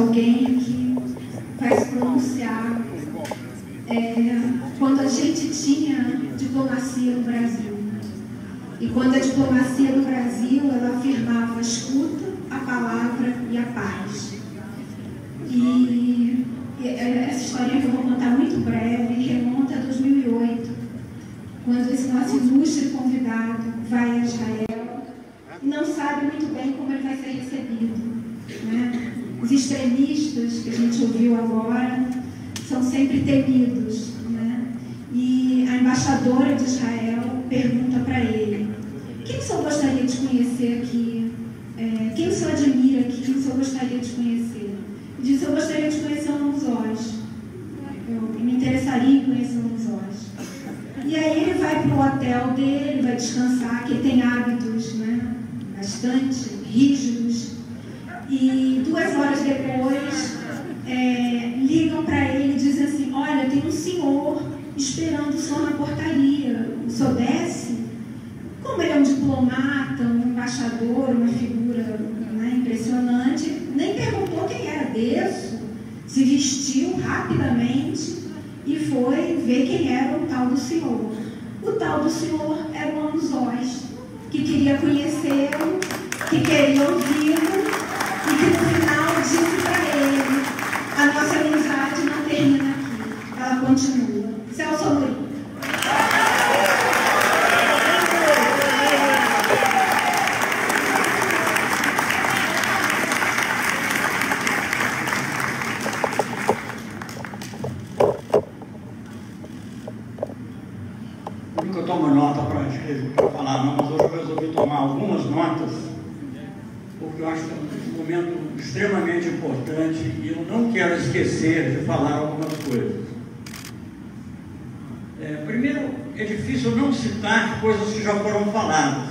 alguém que vai se pronunciar é, quando a gente tinha diplomacia no Brasil. E quando a diplomacia no Brasil, ela afirmava a escuta, a palavra e a paz. E, e essa historinha que eu vou contar muito breve remonta a dois mil e oito, quando esse nosso ilustre convidado vai a Israel e não sabe muito bem como ele vai ser recebido, né? Os extremistas que a gente ouviu agora são sempre temidos, né? E a embaixadora de Israel pergunta para ele: quem o senhor gostaria de conhecer aqui? É, quem o senhor admira aqui? Quem o senhor gostaria de conhecer? Ele diz: eu gostaria de conhecer o Amos-Oz. Eu me interessaria em conhecer o Amos-Oz. E aí ele vai para o hotel dele, vai descansar, que ele tem hábitos, né, bastante rígidos. E duas horas depois, é, ligam para ele e dizem assim: olha, tem um senhor esperando o senhor na portaria. O senhor desce? Como ele é um diplomata, um embaixador, uma figura, né, impressionante, nem perguntou quem era Desso, se vestiu rapidamente e foi ver quem era o tal do senhor. O tal do senhor era o Amos-Oz, que queria conhecê-lo, que queria ouvi-lo e que no final disse para ele: a nossa amizade não termina aqui, ela continua. Celso Amorim. Nunca tomo nota para falar, não, mas hoje eu resolvi tomar algumas notas, porque eu acho que é um momento extremamente importante e eu não quero esquecer de falar algumas coisas. É, primeiro, é difícil não citar coisas que já foram faladas.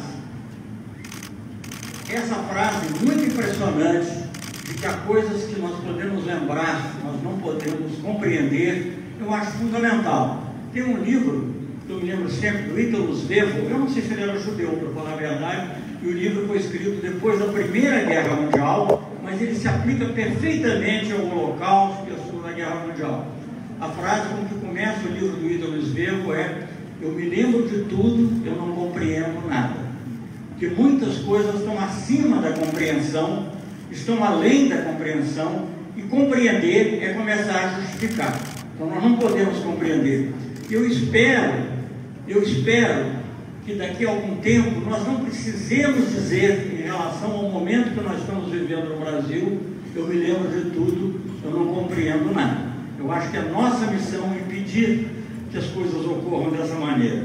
Essa frase muito impressionante de que há coisas que nós podemos lembrar, nós não podemos compreender, eu acho fundamental. Tem um livro que eu me lembro sempre, do Ítalo Svevo. Eu não sei se ele era judeu, para falar a verdade, e o livro foi escrito depois da Primeira Guerra Mundial, mas ele se aplica perfeitamente ao Holocausto e à Segunda Guerra Mundial. A frase com que começa o livro do Ítalo Svevo é: eu me lembro de tudo, eu não compreendo nada. Que muitas coisas estão acima da compreensão, estão além da compreensão, e compreender é começar a justificar. Então nós não podemos compreender. Eu espero, eu espero que daqui a algum tempo nós não precisemos dizer, em relação ao momento que nós estamos vivendo no Brasil, eu me lembro de tudo, eu não compreendo nada. Eu acho que a nossa missão é impedir que as coisas ocorram dessa maneira.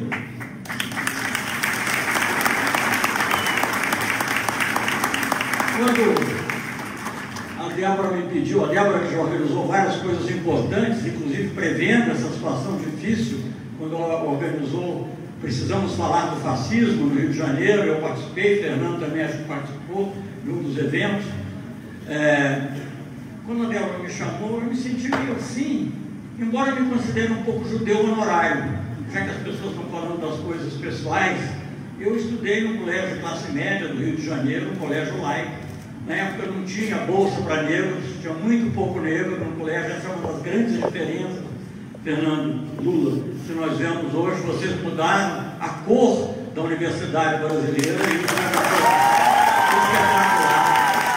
Quando a Débora me pediu, a Débora que já organizou várias coisas importantes, inclusive prevendo essa situação difícil, quando ela organizou Precisamos Falar do Fascismo no Rio de Janeiro, eu participei, Fernando também acho que participou de um dos eventos. É, quando a Débora me chamou, eu me senti meio assim, embora eu me considere um pouco judeu honorário, já que as pessoas estão falando das coisas pessoais. Eu estudei no colégio de classe média do Rio de Janeiro, um colégio laico. Na época não tinha bolsa para negros, tinha muito pouco negro no colégio. Essa é uma das grandes diferenças, Fernando, Lula, que nós vemos hoje. Vocês mudaram a cor da universidade brasileira e isso é espetacular.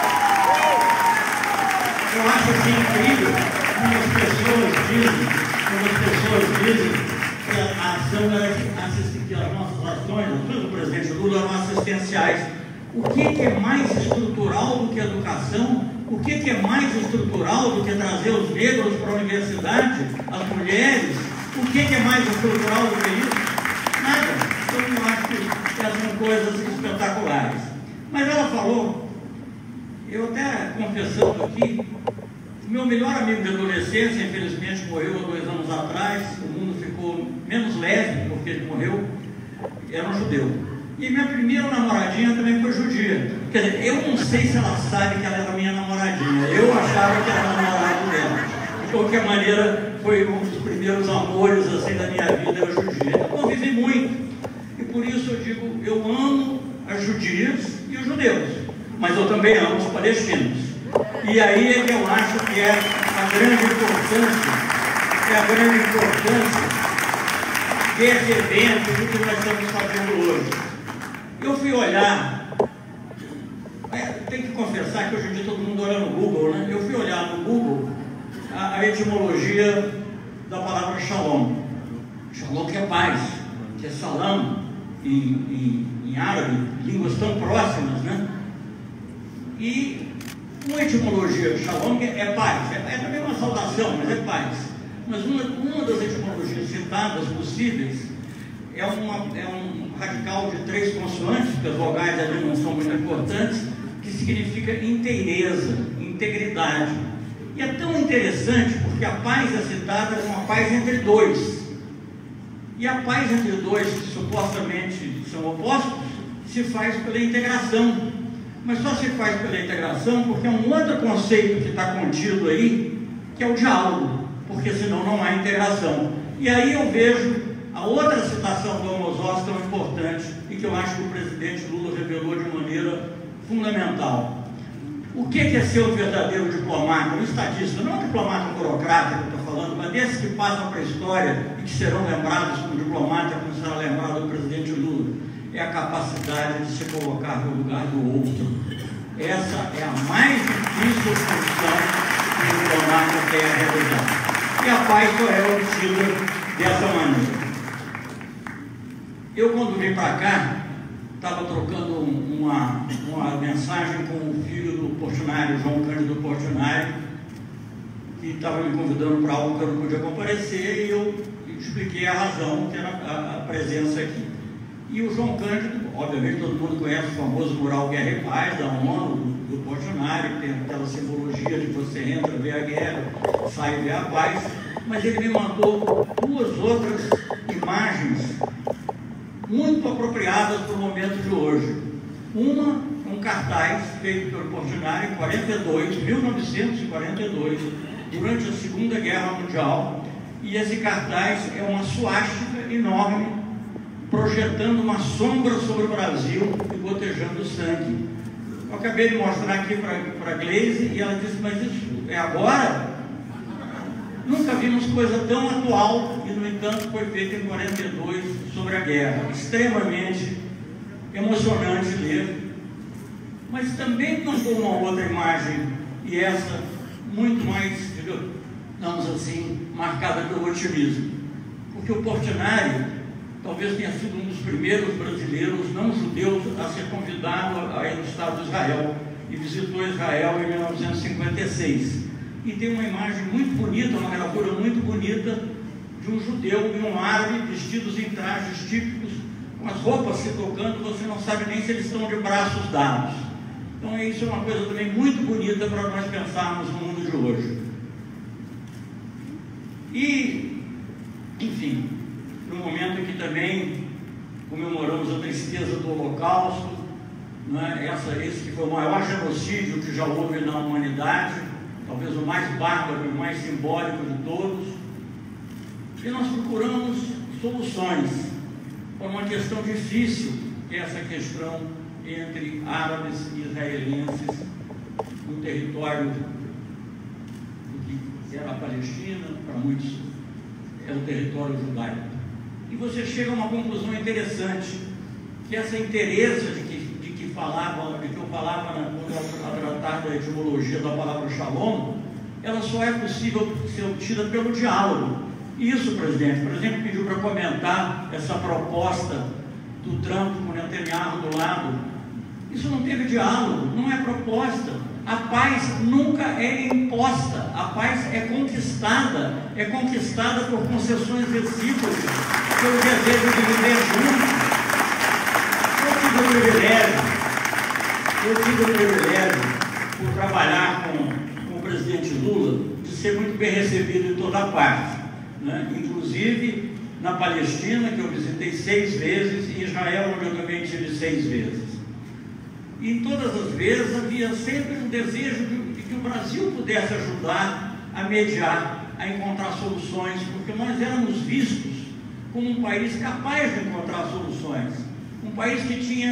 Eu acho assim incrível quando as pessoas dizem, quando as pessoas dizem que a ação era assistir, que as nossas ações, as ações do presidente Lula eram assistenciais. O que, que é mais estrutural do que a educação? O que, que é mais estrutural do que trazer os negros para a universidade, as mulheres? O que, que é mais estrutural do que isso? Nada. Então eu acho que essas são coisas espetaculares. Mas ela falou, eu até confessando aqui, o meu melhor amigo de adolescência, infelizmente, morreu há dois anos atrás. O mundo ficou menos leve porque ele morreu. Era um judeu. E minha primeira namoradinha também foi judia. Quer dizer, eu não sei se ela sabe que ela era minha namoradinha. Eu achava que era namorado dela. De qualquer maneira, foi um dos primeiros amores assim da minha vida, era judia. Eu convivi muito. E por isso eu digo, eu amo as judias e os judeus. Mas eu também amo os palestinos. E aí é que eu acho que é a grande importância, é a grande importância desse evento e do que nós estamos fazendo hoje. Eu fui olhar, é, tem que confessar que hoje em dia todo mundo olha no Google, né? Eu fui olhar no Google a, a etimologia da palavra shalom. Shalom que é paz, que é salam em, em, em árabe, línguas tão próximas, né? E uma etimologia shalom é paz, é, é também uma saudação, mas é paz. Mas uma, uma das etimologias citadas possíveis é, uma, é um radical de três consoantes, porque as vogais ali não são muito importantes, que significa inteireza, integridade. E é tão interessante porque a paz é citada como uma paz entre dois. E a paz entre dois, que supostamente são opostos, se faz pela integração. Mas só se faz pela integração porque é um outro conceito que está contido aí, que é o diálogo, porque senão não há integração. E aí eu vejo a outra citação do Amos Oz tão importante e que eu acho que o presidente Lula revelou de maneira fundamental. O que é ser um verdadeiro diplomata, um estadista, não um diplomata burocrata que eu estou falando, mas desses que passam para a história e que serão lembrados como diplomata, como será lembrado o presidente Lula? É a capacidade de se colocar no lugar do outro. Essa é a mais difícil função que o diplomata tem a realizar. E a paz só é obtida dessa maneira. Eu, quando vim para cá, estava trocando uma, uma mensagem com o filho do Portinari, João Cândido Portinari, que estava me convidando para algo que eu não podia comparecer, e eu expliquei a razão, que era a, a presença aqui. E o João Cândido, obviamente todo mundo conhece o famoso mural Guerra e Paz da ONU, do, do Portinari, que tem aquela simbologia de você entra, vê a guerra, sai, vê a paz, mas ele me mandou duas outras imagens muito apropriadas para o momento de hoje. Uma, um cartaz feito pelo Portinari em quarenta e dois, mil novecentos e quarenta e dois, durante a Segunda Guerra Mundial, e esse cartaz é uma suástica enorme, projetando uma sombra sobre o Brasil e gotejando sangue. Eu acabei de mostrar aqui para a Gleise e ela disse, mas isso é agora? Nunca vimos coisa tão atual e, no entanto, foi feita em quarenta e dois sobre a guerra. Extremamente emocionante ler. Mas também mandou uma outra imagem, e essa muito mais, digamos assim, marcada pelo otimismo. Porque o Portinari talvez tenha sido um dos primeiros brasileiros não judeus a ser convidado a ir no Estado de Israel, e visitou Israel em mil novecentos e cinquenta e seis. E tem uma imagem muito bonita, uma gravura muito bonita de um judeu e um árabe vestidos em trajes típicos, com as roupas se tocando, você não sabe nem se eles estão de braços dados. Então isso é uma coisa também muito bonita para nós pensarmos no mundo de hoje. E, enfim, no momento em que também comemoramos a tristeza do Holocausto, né, essa, esse que foi o maior genocídio que já houve na humanidade, talvez o mais bárbaro e o mais simbólico de todos, e nós procuramos soluções para uma questão difícil, que é essa questão entre árabes e israelenses no território que era a Palestina, para muitos é o território judaico. E você chega a uma conclusão interessante, que essa inteireza de que, de que, falava, de que eu falava na, quando eu tratar da etimologia da palavra shalom, ela só é possível ser obtida pelo diálogo. Isso, presidente, por exemplo, pediu para comentar essa proposta do Trump com o Netanyahu do lado. Isso não teve diálogo, não é proposta. A paz nunca é imposta, a paz é conquistada, é conquistada por concessões recíprocas, pelo desejo de viver juntos. Eu tive o privilégio, eu tive o privilégio, por trabalhar com, com o presidente Lula, de ser muito bem recebido em toda parte, né? Inclusive na Palestina, que eu visitei seis vezes, e em Israel, onde eu também estive seis vezes. E em todas as vezes havia sempre um desejo de, de que o Brasil pudesse ajudar a mediar, a encontrar soluções, porque nós éramos vistos como um país capaz de encontrar soluções, um país que tinha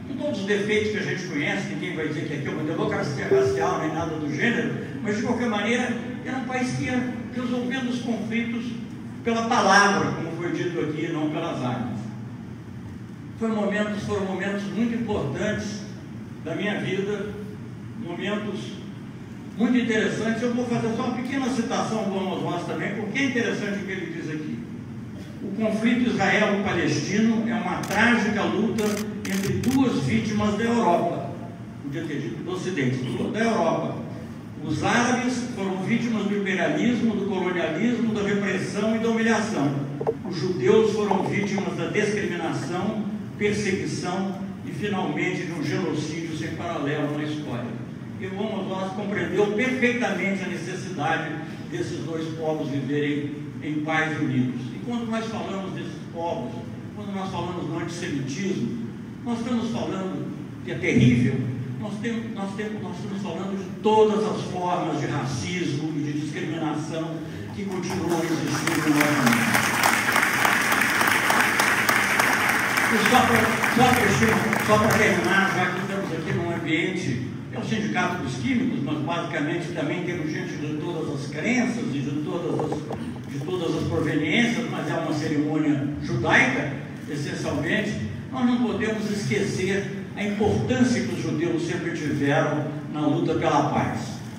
com todos os defeitos que a gente conhece, ninguém vai dizer que aqui é uma democracia racial nem nada do gênero, mas de qualquer maneira era um país que ia resolvendo os conflitos pela palavra, como foi dito aqui, não pelas armas. Foi momentos, foram momentos muito importantes da minha vida, momentos muito interessantes. Eu vou fazer só uma pequena citação do Amos Oz também, porque é interessante o que ele diz aqui. O conflito israelo-palestino é uma trágica luta entre duas vítimas da Europa, podia ter dito do Ocidente, da Europa. Os árabes foram vítimas do imperialismo, do colonialismo, da repressão e da humilhação. Os judeus foram vítimas da discriminação, perseguição e, finalmente, de um genocídio sem paralelo na história. E o Amos Oz compreendeu perfeitamente a necessidade desses dois povos viverem em paz e unidos. E quando nós falamos desses povos, quando nós falamos do antissemitismo, nós estamos falando que é terrível, nós, temos, nós, temos, nós estamos falando de todas as formas de racismo e de discriminação que continuam existindo no nosso mundo. E só para só para terminar, já que estamos aqui num ambiente, é o Sindicato dos Químicos, mas basicamente também temos gente de todas as crenças e de todas as, de todas as proveniências, mas é uma cerimônia judaica, essencialmente. Nós não podemos esquecer a importância que os judeus sempre tiveram na luta pela paz.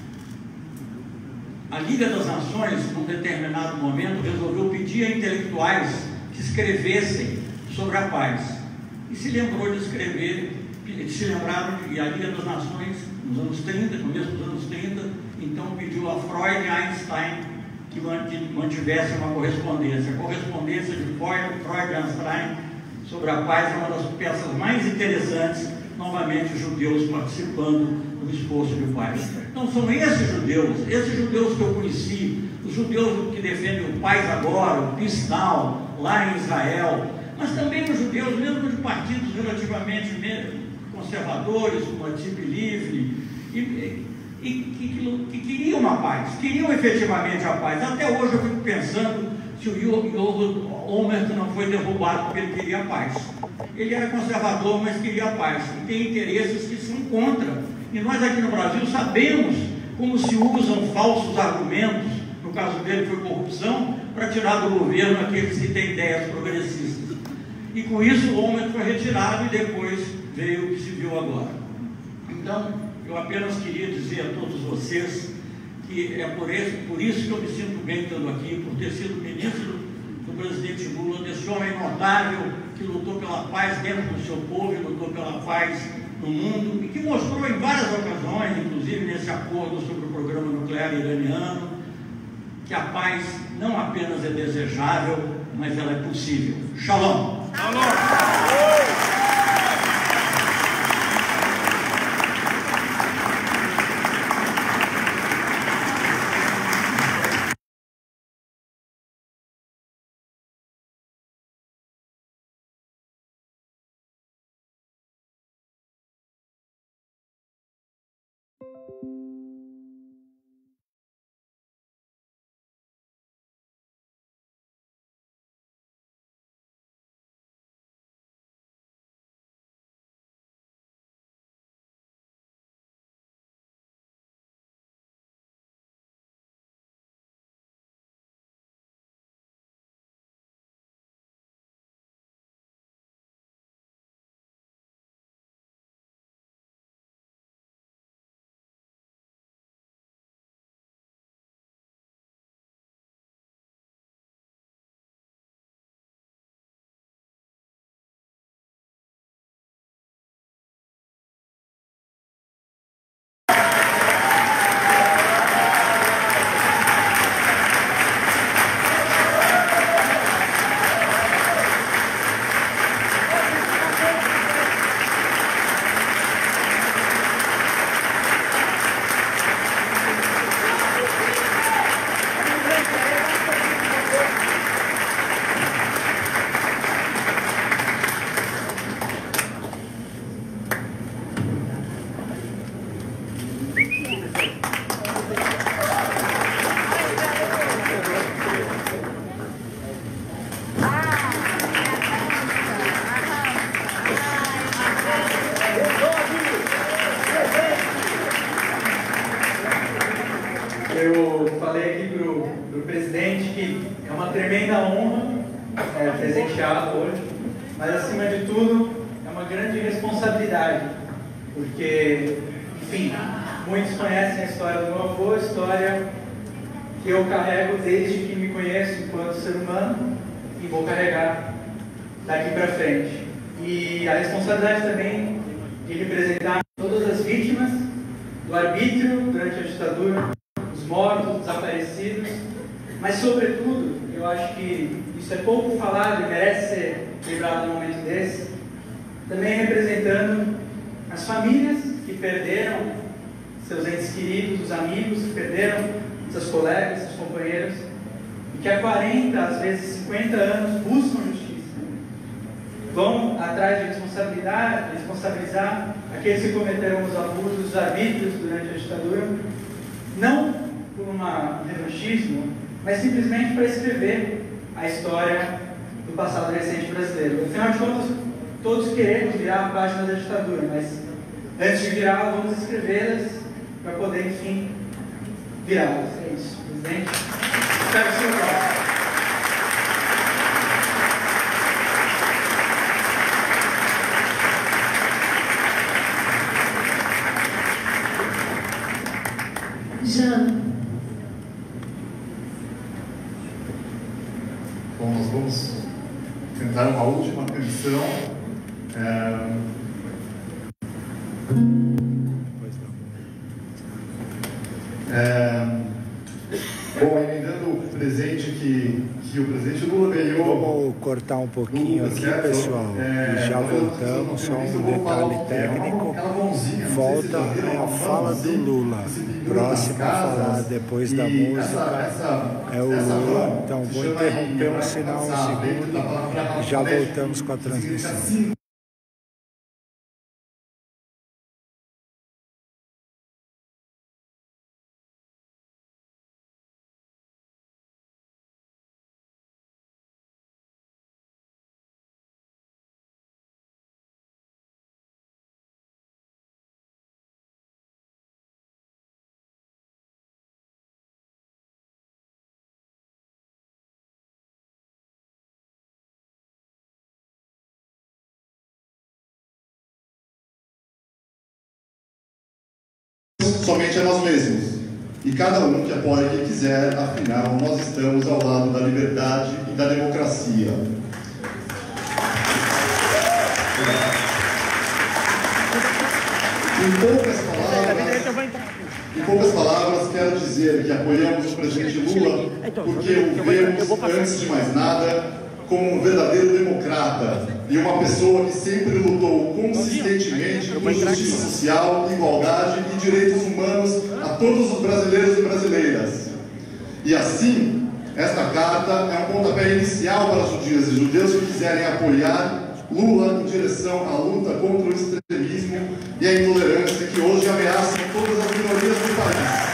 A Liga das Nações, num determinado momento, resolveu pedir a intelectuais que escrevessem sobre a paz. E se lembrou de escrever, se lembraram, e a Liga das Nações, nos anos trinta, no começo dos anos trinta, então pediu a Freud e Einstein que mantivesse uma correspondência. A correspondência de Freud, Freud e Einstein sobre a paz é uma das peças mais interessantes, novamente judeus participando do esforço de paz. Então são esses judeus, esses judeus que eu conheci, os judeus que defendem o paz agora, o Peace Now, lá em Israel, mas também os judeus, mesmo de partidos relativamente conservadores, como a Tzip Livni, e, e, e que, que queriam uma paz, queriam efetivamente a paz. Até hoje eu fico pensando se o Yoho Olmert não foi derrubado porque ele queria a paz. Ele era conservador, mas queria a paz. E tem interesses que são contra. E nós aqui no Brasil sabemos como se usam falsos argumentos, no caso dele foi corrupção, para tirar do governo aqueles que têm ideias progressistas. E com isso o Olmert foi retirado e depois veio o que se viu agora. Então, eu apenas queria dizer a todos vocês que é por, esse, por isso que eu me sinto bem estando aqui, por ter sido ministro do presidente Lula, desse homem notável que lutou pela paz dentro do seu povo e lutou pela paz no mundo, e que mostrou em várias ocasiões, inclusive nesse acordo sobre o programa nuclear iraniano, que a paz não apenas é desejável, mas ela é possível. Shalom! Shalom! falei aqui para o presidente que é uma tremenda honra é, presenteá-lo hoje, mas acima de tudo é uma grande responsabilidade, porque, enfim, muitos conhecem a história do meu avô, a história que eu carrego desde que me conheço enquanto ser humano e vou carregar daqui para frente. E a responsabilidade também de representar todas as vítimas do arbítrio durante a ditadura, os mortos, desaparecidos, mas sobretudo, eu acho que isso é pouco falado e merece ser lembrado num momento desse, também representando as famílias que perderam seus entes queridos, os amigos que perderam seus colegas, seus companheiros, e que há quarenta, às vezes cinquenta anos buscam justiça, vão atrás de responsabilidade, de responsabilizar aqueles que cometeram os abusos, os arbítrios durante a ditadura, não por uma, um revanchismo, mas simplesmente para escrever a história do passado recente brasileiro. Afinal de contas, todos queremos virar a página da ditadura, mas antes de virar, vamos escrevê-las para poder, enfim, virá-las. É isso, presidente. Espero que o senhor goste. Jean. Bom, nós vamos cantar uma última canção. É... É... Bom, emendando o presente que, que o presidente Lula ganhou. Vamos cortar um pouquinho Lula, aqui, certo? pessoal, É, e já voltamos. Só um detalhe técnico. Volta é a fala do Lula. Próximo a falar depois da música é o Lula. Então vou interromper um sinal, um segundo, e já voltamos com a transmissão. Somente a nós mesmos. E cada um que apoia quem quiser, afinal, nós estamos ao lado da liberdade e da democracia. Em poucas palavras, em poucas palavras, quero dizer que apoiamos o presidente Lula porque o vemos, antes de mais nada, como um verdadeiro democrata e uma pessoa que sempre lutou consistentemente por justiça social, igualdade e direitos humanos a todos os brasileiros e brasileiras. E assim, esta carta é um pontapé inicial para judias e judeus que quiserem apoiar Lula em direção à luta contra o extremismo e a intolerância que hoje ameaçam todas as minorias do país.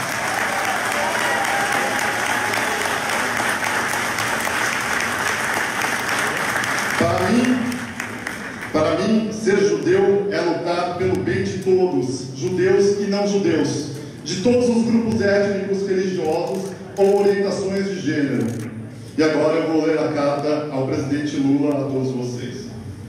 Para mim, para mim, ser judeu é lutar pelo bem de todos, judeus e não judeus, de todos os grupos étnicos, religiosos ou orientações de gênero. E agora eu vou ler a carta ao presidente Lula, a todos vocês.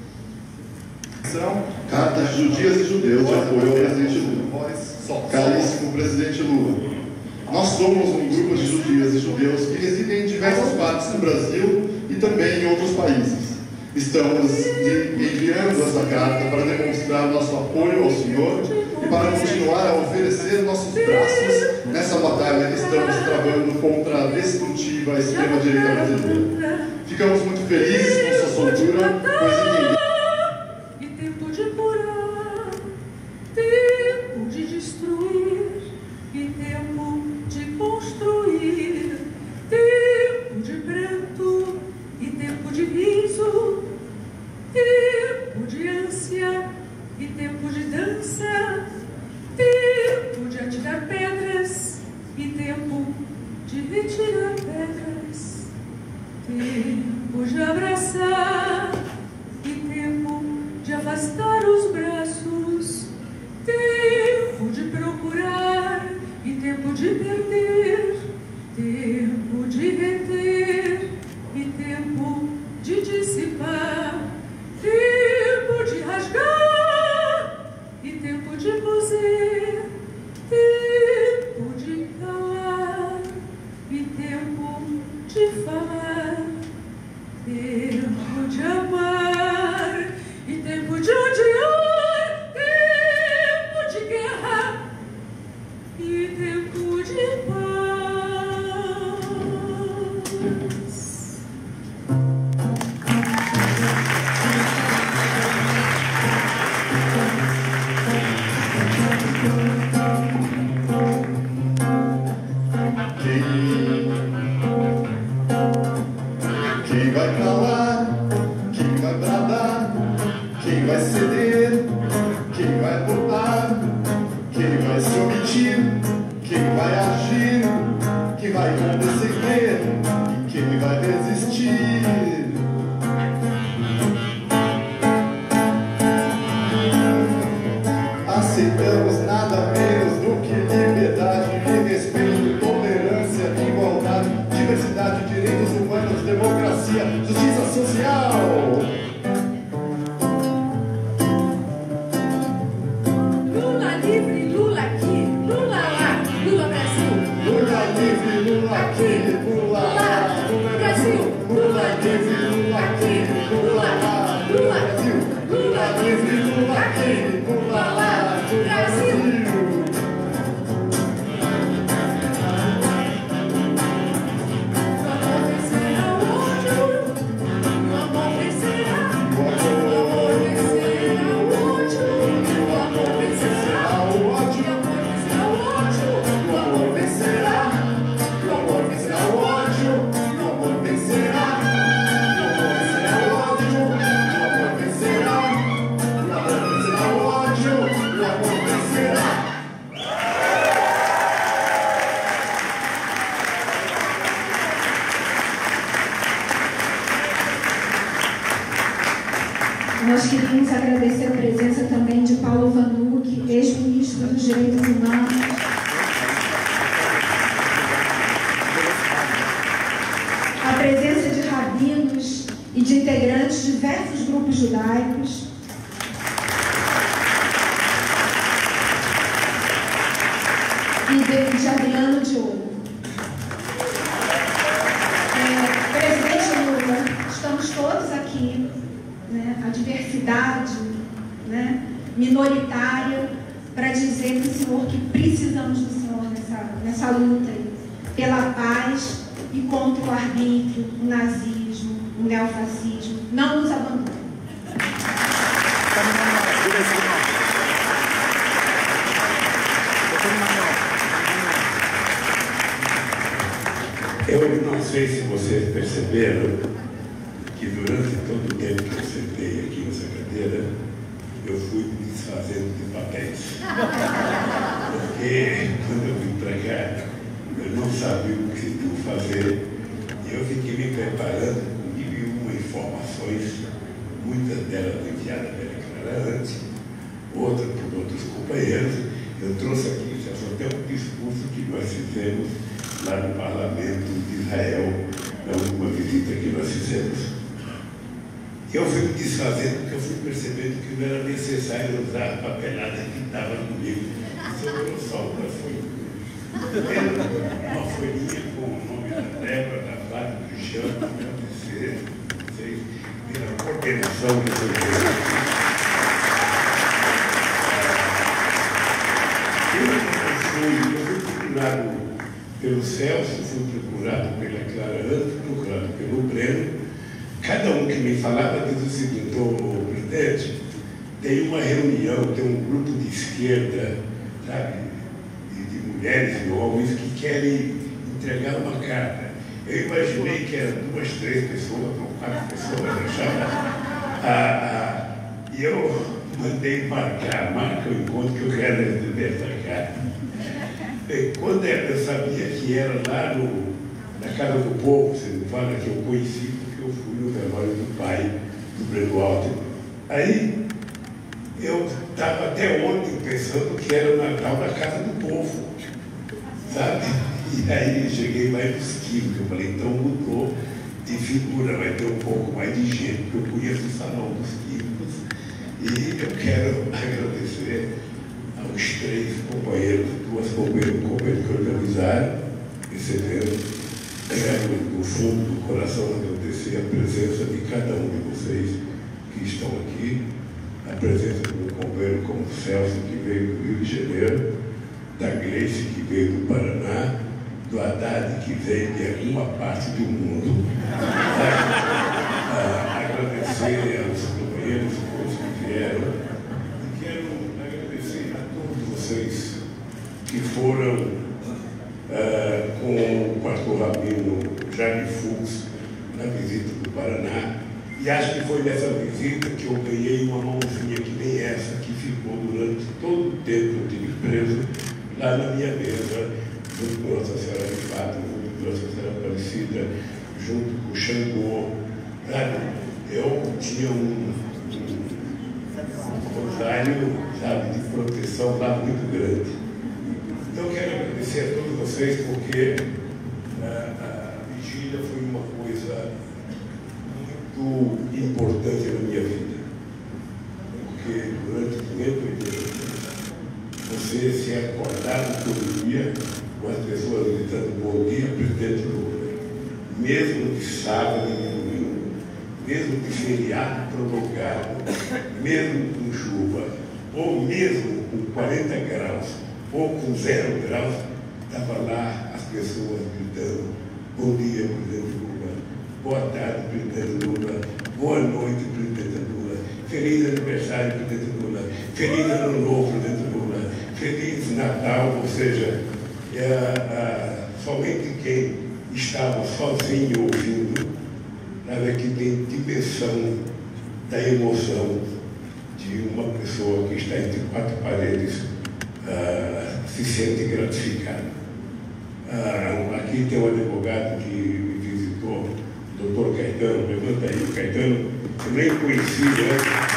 Carta de judias e judeus de apoio ao presidente Lula. Caríssimo presidente Lula, nós somos um grupo de judias e judeus que residem em diversas partes do Brasil e também em outros países. Estamos enviando essa carta para demonstrar nosso apoio ao Senhor e para continuar a oferecer nossos braços nessa batalha que estamos travando contra a destrutiva extrema-direita brasileira. Ficamos muito felizes com sua soltura, pois entendemos. E tempo de curar, tempo de destruir, e tempo de construir, tempo de pranto e tempo de riso, tempo de ânsia e tempo de dança, tempo de atirar pedras e tempo de retirar pedras, tempo de abraçar e tempo de afastar os braços, tempo de procurar e tempo de perder, tempo de falar, tempo de amar, e tempo de odiar, tempo de guerra, e tempo de paz. Quem vai calar, quem vai bradar, quem vai ceder, quem vai lutar, quem vai se omitir, quem vai agir, quem vai condescender e quem vai resistir. Aceitamos nada menos do que liberdade e respeito, tolerância, igualdade, diversidade, direitos humanos, democracia, justiça social. Lula livre, Lula aqui, Lula lá, Lula Brasil. Lula livre, Lula aqui, Lula lá, Lula Brasil. Lula livre, Lula aqui, Lula lá, Lula Brasil. Lula livre, Lula aqui, Lula lá, Brasil. Nós queríamos agradecer a presença também de Paulo Vanuc, ex-ministro dos Direitos Humanos. A presença de rabinos e de integrantes de diversos grupos judaicos. E de, de Adriano Diogo. É, presidente Lula, estamos todos aqui, né, a diversidade, né, minoritária, para dizer para o senhor que precisamos do senhor nessa, nessa luta aí, pela paz e contra o arbítrio, o nazismo, o neofascismo. Não nos abandone. Eu não sei se vocês perceberam que durante todo o tempo que eu sentei aqui nessa cadeira, eu fui me desfazendo de papéis. Porque quando eu vim para cá, eu não sabia o que tu fazer. E eu fiquei me preparando com mil e uma informações, muitas delas enviadas pela Clara antes, outras por outros companheiros. Eu trouxe aqui já só até um discurso que nós fizemos lá no Parlamento de Israel, na última visita que nós fizemos. Eu fui me desfazendo porque eu fui percebendo que não era necessário usar a papelada que estava no livro. Sobrou só uma folha. Uma folhinha com o nome da Débora, da Flávia, do Jean, do meu D C, vocês viram a coordenação que eu fiz. Eu fui procurado pelo Celso, fui procurado pela Clara antes, procurado pelo Breno. Cada um que me falava diz o seguinte: ô presidente, tem uma reunião, tem um grupo de esquerda, sabe, de, de mulheres e homens que querem entregar uma carta. Eu imaginei que eram duas, três pessoas, ou quatro pessoas, achava. Ah, ah, e eu mandei marcar, marca o encontro que eu quero receber essa carta. E quando eu sabia que era lá no, na Casa do Povo, você me fala que eu conheci, eu fui no velório do pai, do Breno Alto. Aí, eu estava até ontem pensando que era o Natal na Casa do Povo, sabe? E aí, cheguei mais nos químicos, eu falei, então mudou de figura, vai ter um pouco mais de gente, porque eu conheço o Salão dos Químicos, e eu quero agradecer aos três companheiros, duas companheiras, companheiros que organizaram esse evento, quero, do fundo do coração, agradecer a presença de cada um de vocês que estão aqui, a presença do companheiro como o Celso, que veio do Rio de Janeiro, da Gleice, que veio do Paraná, do Haddad, que veio de alguma parte do mundo. Ah, agradecer aos companheiros todos que vieram. E quero agradecer a todos vocês que foram ah, com o pastor Rabino Jaime Fux na visita do Paraná. E acho que foi nessa visita que eu ganhei uma mãozinha que nem essa, que ficou durante todo o tempo que eu tive preso lá na minha mesa, junto com Nossa Senhora de Fátima, junto com Nossa Senhora Aparecida, junto com o Xangô. Sabe? Eu tinha um, um rosário, sabe, de proteção lá muito grande. Então, quero agradecer a todos vocês, porque a, a vigília foi uma coisa muito importante na minha vida. Porque durante quinhentos e oitenta dias, você se acordava todo dia com as pessoas gritando bom dia, presidente Lula, mesmo de sábado e domingo, mesmo de feriado prolongado, mesmo com chuva, ou mesmo com quarenta graus, ou com zero graus, estava lá as pessoas gritando bom dia, presidente Lula, boa tarde, presidente Lula, boa noite, presidente Lula, feliz aniversário, presidente Lula, feliz ano novo, presidente Lula, feliz Natal. Ou seja, é, é, somente quem estava sozinho ouvindo, nada que tem dimensão da emoção de uma pessoa que está entre quatro paredes, uh, se sente gratificado. Uh, aqui tem um advogado que me visitou, o doutor Caetano, levanta aí, o Caetano, eu nem conhecia,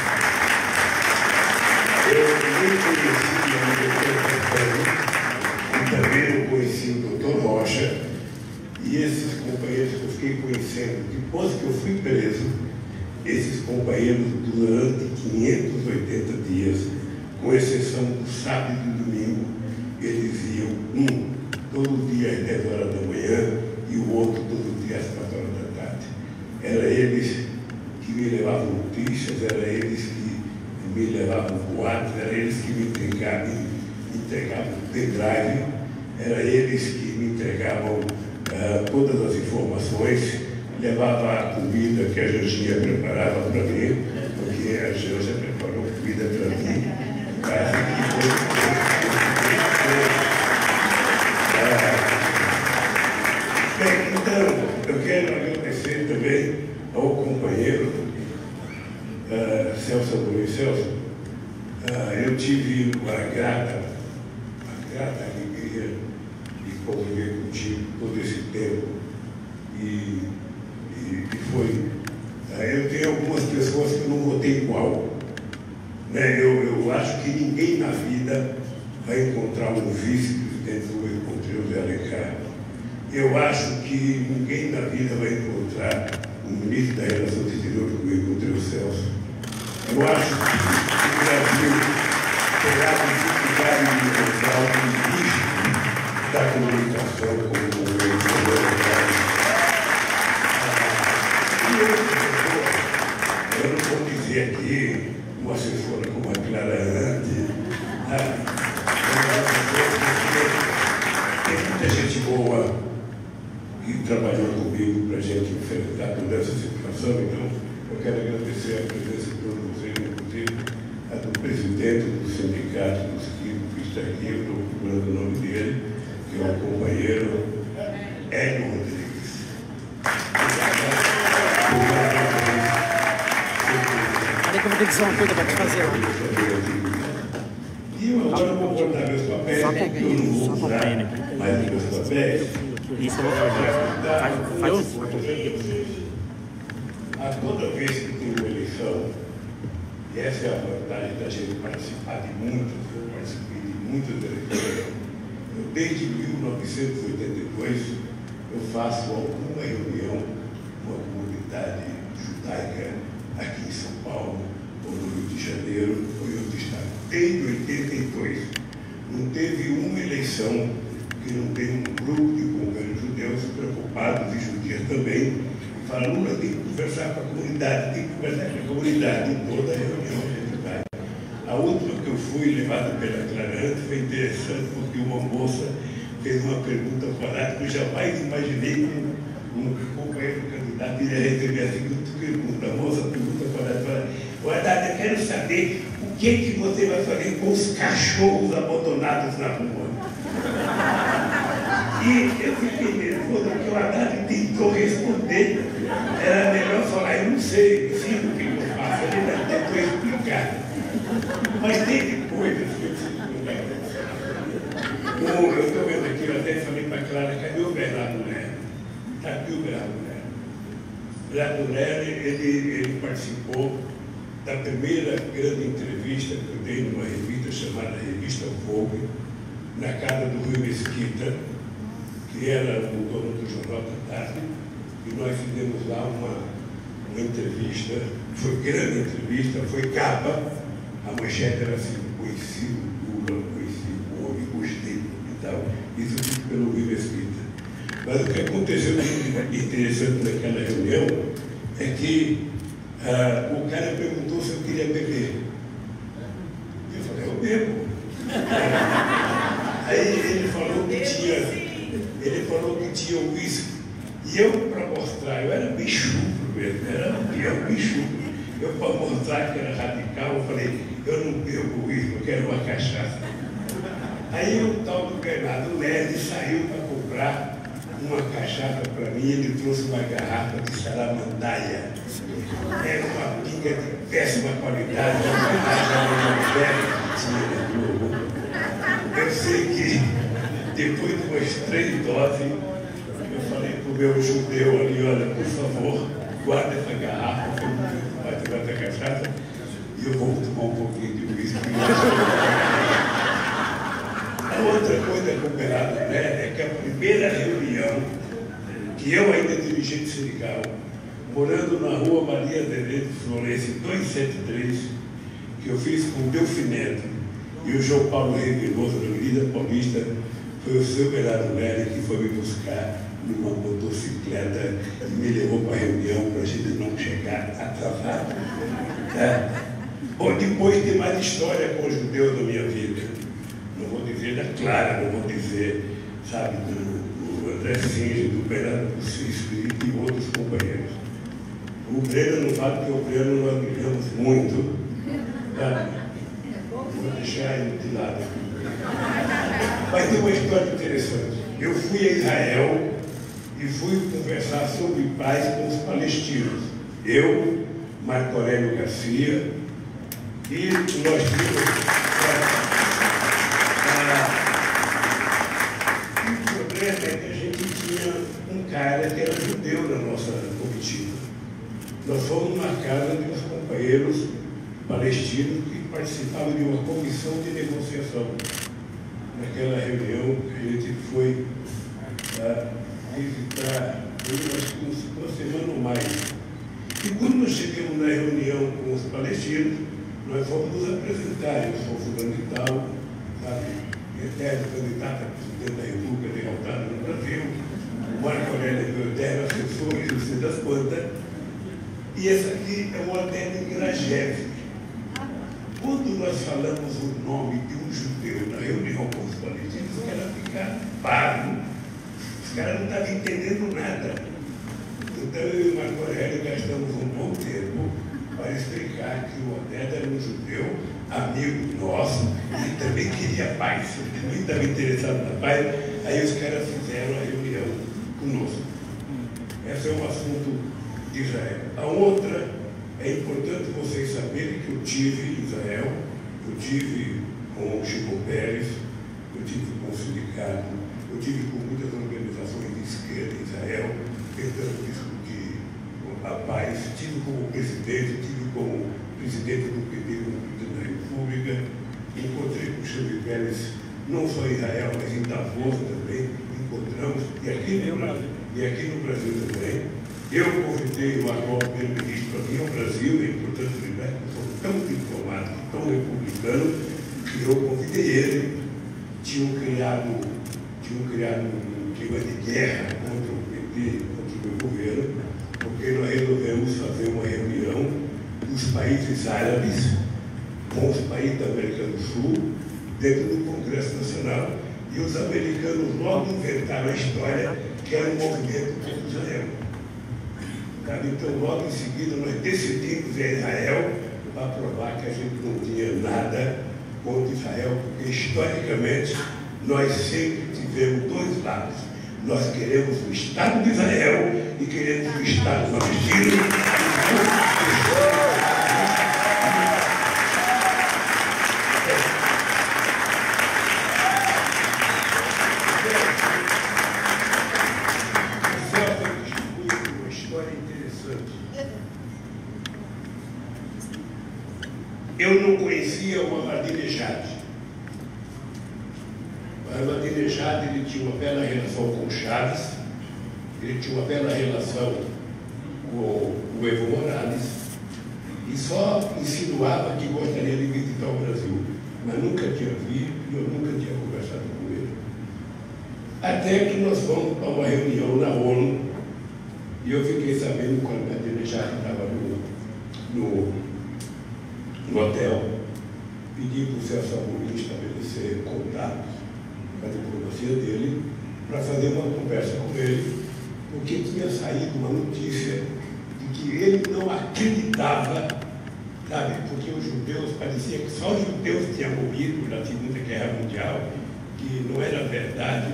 eu nem conhecia o doutor Caetano, e também não conhecia o doutor Rocha, e esses companheiros que eu fiquei conhecendo, depois que eu fui preso, esses companheiros durante quinhentos e oitenta dias, com exceção do sábado e do domingo, eles iam, um, todo dia às dez horas da manhã e o outro todo dia às quatro horas da tarde. Era eles que me levavam notícias, era eles que me levavam boatos, era eles que me entregavam, me entregavam pendrive, era eles que me entregavam uh, todas as informações, levava a comida que a Janjinha preparava para mim, porque a Janja preparou comida para mim. Bem, então, eu quero agradecer também ao companheiro uh, Celso Amorim. Celso, uh, eu tive uma grata, uma grata alegria de conviver contigo todo esse tempo. E, e, e foi. Uh, eu tenho algumas pessoas que eu não votei igual. Né? Eu, eu acho que ninguém na vida vai encontrar um vice-presidente como eu encontrei o Zé Alencar. Eu acho que ninguém na vida vai encontrar um ministro da Relação Exterior como eu encontrei o Celso. Eu acho que o Brasil terá dificuldade de encontrar um ministro da comunicação como o governo. Eu não vou dizer aqui uma assessora como a Clara Ante, né? Tem muita gente boa que trabalhou comigo para a gente enfrentar toda essa situação. Então, eu quero agradecer a presença de todos vocês, inclusive a do presidente do sindicato dos químicos que está aqui, eu estou procurando o nome dele, que é o companheiro Hélio Rodrigues. Peraí que eu vou ter que dizer uma coisa para te fazer. E eu agora vou botar meus papéis, só porque eu não vou usar mais meus papéis. Isso eu vou fazer. Faz, faz isso. A toda vez que tem uma eleição, e essa é a vantagem da gente participar de muitas, eu participei de muitas eleições. Eu, desde mil novecentos e oitenta e dois, eu faço alguma reunião com a comunidade judaica aqui em São Paulo, ou no Rio de Janeiro, ou em outro estado. Desde oitenta e dois, não teve uma eleição que que não tem um grupo de companheiros judeus preocupados e judias também, e fala, Lula tem que conversar com a comunidade, tem que conversar com a comunidade em toda a reunião que a gente vai. A última que eu fui, levada pela Clarante, foi interessante porque uma moça fez uma pergunta ao Haddad que eu jamais imaginei que um companheiro candidato iria receber a seguinte pergunta. A moça pergunta ao Haddad, fala, o Haddad, eu quero saber o que, que você vai fazer com os cachorros abandonados na rua. E eu fiquei nervoso porque o Haddad tentou responder. Era melhor falar, eu não sei, sim, o que eu faço. Ele tentou explicar. Mas tem coisas que eu preciso contar. Eu estou vendo aqui, eu até falei para a Clara, cadê o Bernardo Nery? Está aqui o Bernardo Nery. O Bernardo Nery, ele, ele participou da primeira grande entrevista que eu dei numa revista chamada Revista Vogue, na casa do Rui Mesquita, que era o dono do Jornal da Tarde, e nós fizemos lá uma, uma entrevista, foi grande entrevista, foi capa, a manchete era assim, conheci o Lula, conheci o homem, gostei e tal, isso tudo pelo Rui Mesquita. Mas o que aconteceu de interessante naquela reunião é que ah, o cara perguntou se eu queria beber. Eu falei, eu bebo. Aí ele falou que tinha, ele falou que tinha uísque. E eu, para mostrar, eu era bichudo mesmo, era um peão bichudo. Eu, para mostrar que era radical, eu falei, eu não bebo uísque, eu quero uma cachaça. Aí o tal do Bernardo Nery saiu para comprar uma cachaça para mim, ele trouxe uma garrafa de Salamandaia. Era uma pinga de péssima qualidade, eu sei que depois de umas três doses, eu falei para o meu judeu ali, olha, por favor, guarda essa garrafa, que eu não vai tomar essa cachaça, e eu vou tomar um pouquinho de uísque. A outra coisa com o Bernardo Nery é que a primeira reunião que eu, ainda dirigente sindical, morando na rua Maria Azevedo Florencio duzentos e setenta e três, que eu fiz com o Delfineto e o João Paulo Reveloso, na Avenida Paulista, foi o seu Bernardo Nery que foi me buscar numa motocicleta e me levou para a reunião para a gente não chegar atrasado. Tá? Bom, depois tem mais história com os judeus da minha vida. Não vou dizer da Clara, não vou dizer, sabe, do, do André Singe, do Bernardo Francisco e de outros companheiros. O Breno não fala que o Breno nós brigamos muito. Tá? Vou deixar ele de lado aqui. Mas tem uma história interessante. Eu fui a Israel e fui conversar sobre paz com os palestinos. Eu, Marco Aurélio Garcia, e nós tínhamos... O problema é que a gente tinha um cara que era judeu na nossa comitiva. Nós fomos numa casa de uns companheiros palestinos que participavam de uma comissão de negociação. Naquela reunião, a gente foi uh, visitar, acho que uma semana ou mais. E quando nós chegamos na reunião com os palestinos, nós fomos nos apresentar. Eu sou fulano de tal, sabe? Eterno candidato a presidente da República derrotado no Brasil, o Marco Aurélio meu eterno assessor e não sei das quantas. E essa aqui é uma Odete Grajewski. Quando nós falamos o nome de um judeu na reunião com os palestinos, os caras ficaram parvos. Os caras não estavam entendendo nada. Então eu e o Marco Aurélio gastamos um bom tempo para explicar que o Odete era um judeu, amigo nosso, e também queria paz. Ele também estava interessado na paz. Aí os caras fizeram a reunião conosco. Esse é um assunto de Israel. A outra, é importante vocês saberem que eu tive em Israel, eu tive com o Chico Pérez, eu tive com o sindicato, eu tive com muitas organizações de esquerda em Israel, tentando discutir a paz, tive como presidente, tive como presidente do P D, como presidente da República, encontrei com o Chico Pérez, não só em Israel, mas em Davos também, encontramos, e aqui no Brasil, e aqui no Brasil também. Eu convidei o atual primeiro-ministro para vir ao Brasil, é importante lembrar que eu sou tão diplomático, tão republicano, que eu convidei ele. Tinham criado, tinham criado um clima de guerra contra o P T, contra o meu governo, porque nós resolvemos fazer uma reunião dos países árabes com os países da América do Sul dentro do Congresso Nacional. E os americanos logo inventaram a história que era um movimento contra Israel. Então, logo em seguida, nós decidimos em Israel para provar que a gente não tinha nada contra Israel, porque historicamente nós sempre tivemos dois lados. Nós queremos o Estado de Israel e queremos o Estado palestino. Uma história interessante. Eu não conhecia o Ahmadinejad. O Ahmadinejad, ele tinha uma bela relação com o Chaves, ele tinha uma bela relação com o Evo Morales, e só insinuava que gostaria de visitar o Brasil, mas nunca tinha visto e eu nunca tinha conversado com ele. Até que nós fomos para uma reunião na ONU, e eu fiquei sabendo quando o Ahmadinejad estava no, no, no hotel, pedi para o Celso Amorim estabelecer contatos com a diplomacia dele, para fazer uma conversa com ele, porque tinha saído uma notícia de que ele não acreditava, sabe, porque os judeus, parecia que só os judeus tinham morrido na Segunda Guerra Mundial, que não era verdade,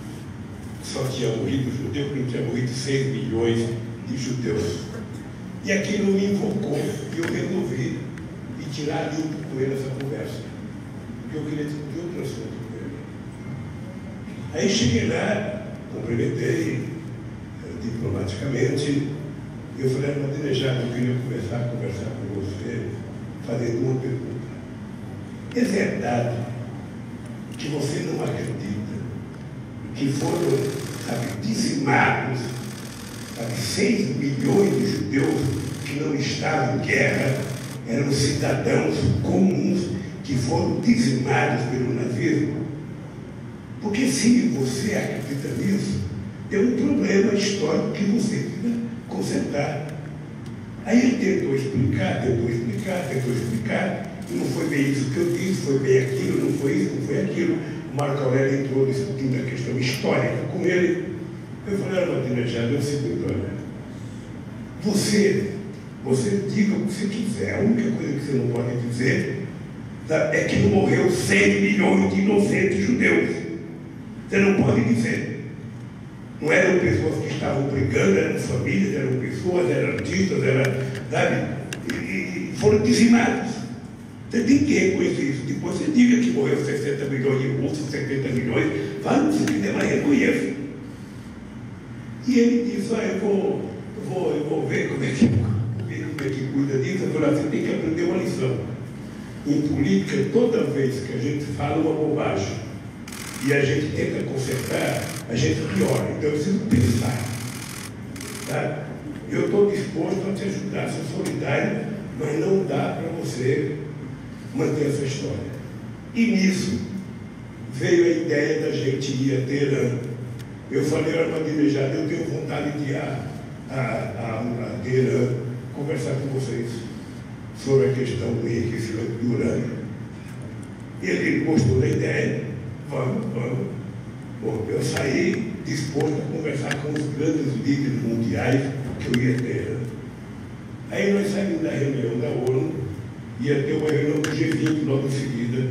só tinha morrido os judeus, que não tinha morrido seis milhões de judeus. E aquilo me invocou, e eu resolvi e tirar junto com ele essa conversa, porque eu queria discutir outro assunto com ele. Aí cheguei lá, cumprimentei diplomaticamente, eu falei, Ahmadinejad, eu queria começar a conversar com você, fazendo uma pergunta. É verdade que você não acredita que foram, sabe, dizimados, sabe, seis milhões de judeus que não estavam em guerra, eram cidadãos comuns que foram dizimados pelo nazismo? Porque se você acredita nisso, tem um problema histórico que você precisa consertar. Aí ele tentou explicar, tentou explicar, tentou explicar, e não foi bem isso que eu disse, foi bem aquilo, não foi isso, não foi aquilo. O Marco Aurélio entrou discutindo a questão histórica com ele. Eu falei, Ahmadinejad, é o seguinte, olha, você, você diga o que você quiser, a única coisa que você não pode dizer tá, é que não morreu cem milhões de inocentes judeus. Você não pode dizer. Não eram pessoas que estavam brigando, eram famílias, eram pessoas, eram artistas, eram, sabe, e, e foram dizimados. Você tem que reconhecer isso. Depois você diga que morreu sessenta milhões de russos, setenta milhões, fala o que você quiser, mas reconheça. E ele disse, ah, eu vou, eu vou, eu vou ver como é, que, como é que cuida disso. Eu falei, você tem que aprender uma lição. Em política, toda vez que a gente fala uma bobagem e a gente tenta consertar, a gente piora. Então eu preciso pensar. Tá? Eu estou disposto a te ajudar, sou solidário, mas não dá para você manter essa história. E nisso veio a ideia da gente ir a Teherã. Eu falei ao Ahmadinejad, eu tenho vontade de ir a, a, a, a Teherã conversar com vocês sobre a questão do enriquecimento de urânio. Ele gostou da ideia, vamos, vamos. Bom, eu saí disposto a conversar com os grandes líderes mundiais que eu ia ter. Aí nós saímos da reunião da ONU, ia ter uma reunião do G vinte logo em seguida.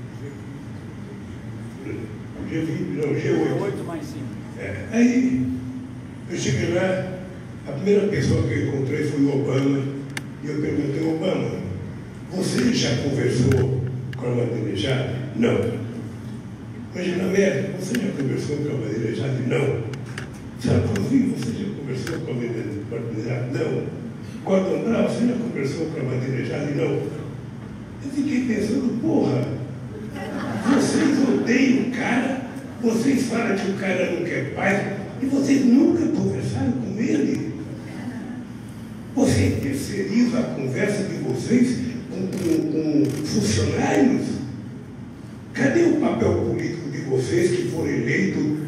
G vinte, não, G oito. G oito mais cinco. É. Aí eu cheguei lá, a primeira pessoa que eu encontrei foi o Obama, e eu perguntei, Obama, você já conversou com a Ahmadinejad? Não. Angela Merkel, você já conversou com a Ahmadinejad? Não. Sarkozy, você já conversou com a Ahmadinejad? Não. Gordon Brown, você já conversou com a Ahmadinejad? Não. Eu fiquei pensando, porra, vocês odeiam o cara, vocês falam que o cara não quer paz, e vocês nunca conversaram com ele. Vocês terceirizam a conversa de vocês com, com, com funcionários? Cadê o papel político de vocês que foram eleitos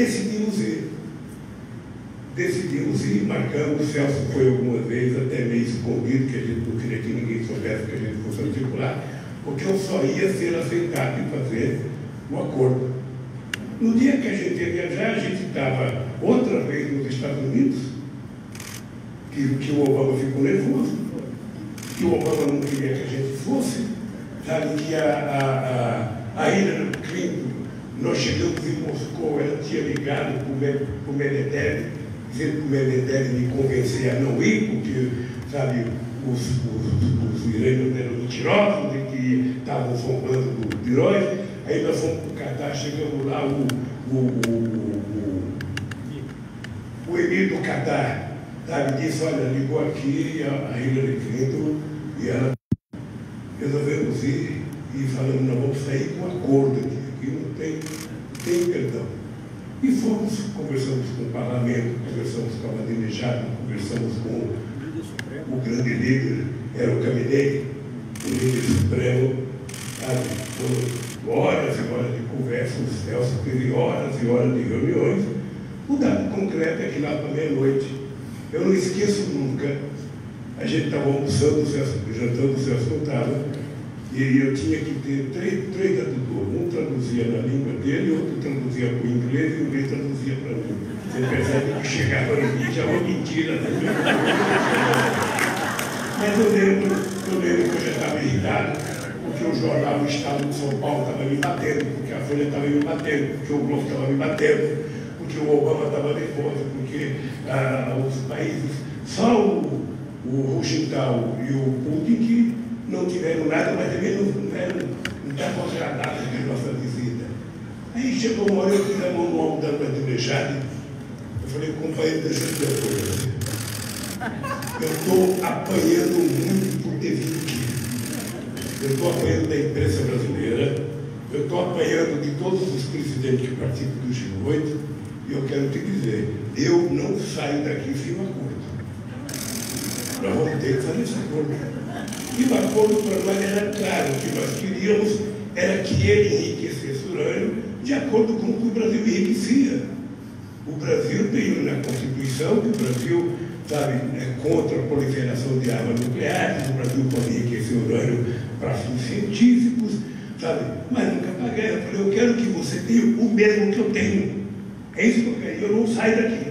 decidimos ir. Decidimos ir, marcamos, o Celso foi algumas vezes, até meio escondido, que a gente não queria que ninguém soubesse que a gente fosse articular, porque eu só ia ser aceitado e fazer o acordo. No dia que a gente ia viajar, a gente estava outra vez nos Estados Unidos, que, que o Obama ficou nervoso, que o Obama não queria que a gente fosse, sabe, que a, a, a, a Hillary Clinton, nós chegamos em Moscou, ela tinha ligado para o Medvedev, dizendo que o Medvedev me convencer a não ir, porque, sabe, os, os, os iranianos eram mentirosos e que estavam zombando do herói. Aí nós fomos para o Catar, chegamos lá, o, o, o, o, o emir do Catar, sabe, disse, olha, ligou aqui a, a Hillary Clinton e ela resolvemos ir e falamos, nós vamos sair com um acordo aqui, aqui não tem, tem perdão. E fomos, conversamos com o parlamento, conversamos com a Ahmadinejad, conversamos com o grande líder, era o Khamenei, o líder supremo, sabe, foram horas e horas de conversa, o Celso teve horas e horas de reuniões. O dado concreto é que lá para meia-noite, eu não esqueço nunca, a gente estava almoçando, o Celso, jantando, o Celso não estava, e eu tinha que ter três, três tradutores, um traduzia na língua dele, outro traduzia para o inglês e o outro traduzia para mim. Você percebe que chegava em mim, já uma mentira, né? Mas eu lembro, eu lembro que eu já estava irritado, porque o jornal O Estado de São Paulo estava me batendo, porque a Folha estava me batendo, porque o Globo estava me batendo, porque o Obama estava nervoso, porque ah, os países, só o, o Rugenthal e o Putin que não tiveram nada, mas também não, não, eram, não estavam agradados com a nossa visita. Aí chegou uma hora, eu fiz a mão no ombro da Ahmadinejad, eu falei, companheiro, deixa eu dizer uma coisa. Eu estou apanhando muito por ter vindo aqui. Eu estou apanhando da imprensa brasileira, eu estou apanhando de todos os presidentes que participam do G oito, e eu quero te dizer, eu não saio daqui sem um acordo. Nós vamos ter que fazer esse acordo. E o acordo para nós era claro, o que nós queríamos era que ele enriquecesse o urânio de acordo com o que o Brasil enriquecia. O Brasil tem na Constituição que o Brasil, sabe, é contra a proliferação de armas nucleares, o Brasil pode enriquecer o urânio para fins científicos, sabe, mas nunca paguei. Eu falei, eu quero que você tenha o mesmo que eu tenho. É isso que eu quero, eu não saio daqui.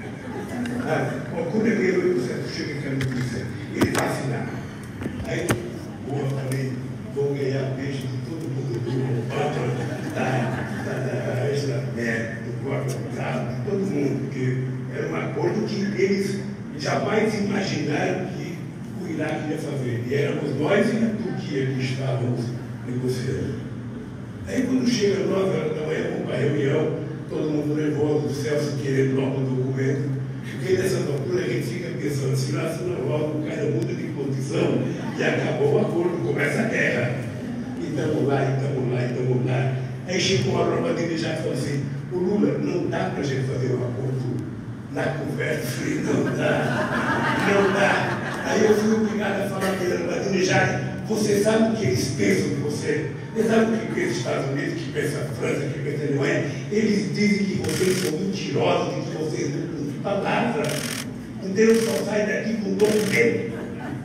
Ah, quando é mesmo, você chega aqui no Cristo, ele vai assinar. Aí, porra, eu falei, vou ganhar beijo de todo mundo, do Obama, da, da, da Angela Merkel, do Gordon Brown, de todo mundo, porque era um acordo que eles jamais imaginaram que o Iraque ia fazer. E éramos nós e a Turquia que estávamos negociando. Aí, quando chega às nove horas da manhã, vamos para a reunião, todo mundo nervoso, o Celso querendo logo o documento. Porque nessa altura a gente fica pensando, se lá se não logo o cara muda de posição e acabou o acordo, começa a guerra. E estamos lá, e estamos lá, e estamos lá. Aí chegou a Ahmadinejad e falou assim, o Lula, não dá para a gente fazer um acordo na conversa. Eu falei, não dá, não dá. Aí eu fui obrigado a falar para ele, Ahmadinejad, você sabe o que eles pensam de você? Você sabe o que pensa os Estados Unidos, que pensa a França, que pensa a Alemanha? Eles dizem que vocês são mentirosos, que vocês não têm palavra. Então eu só saio daqui com documento.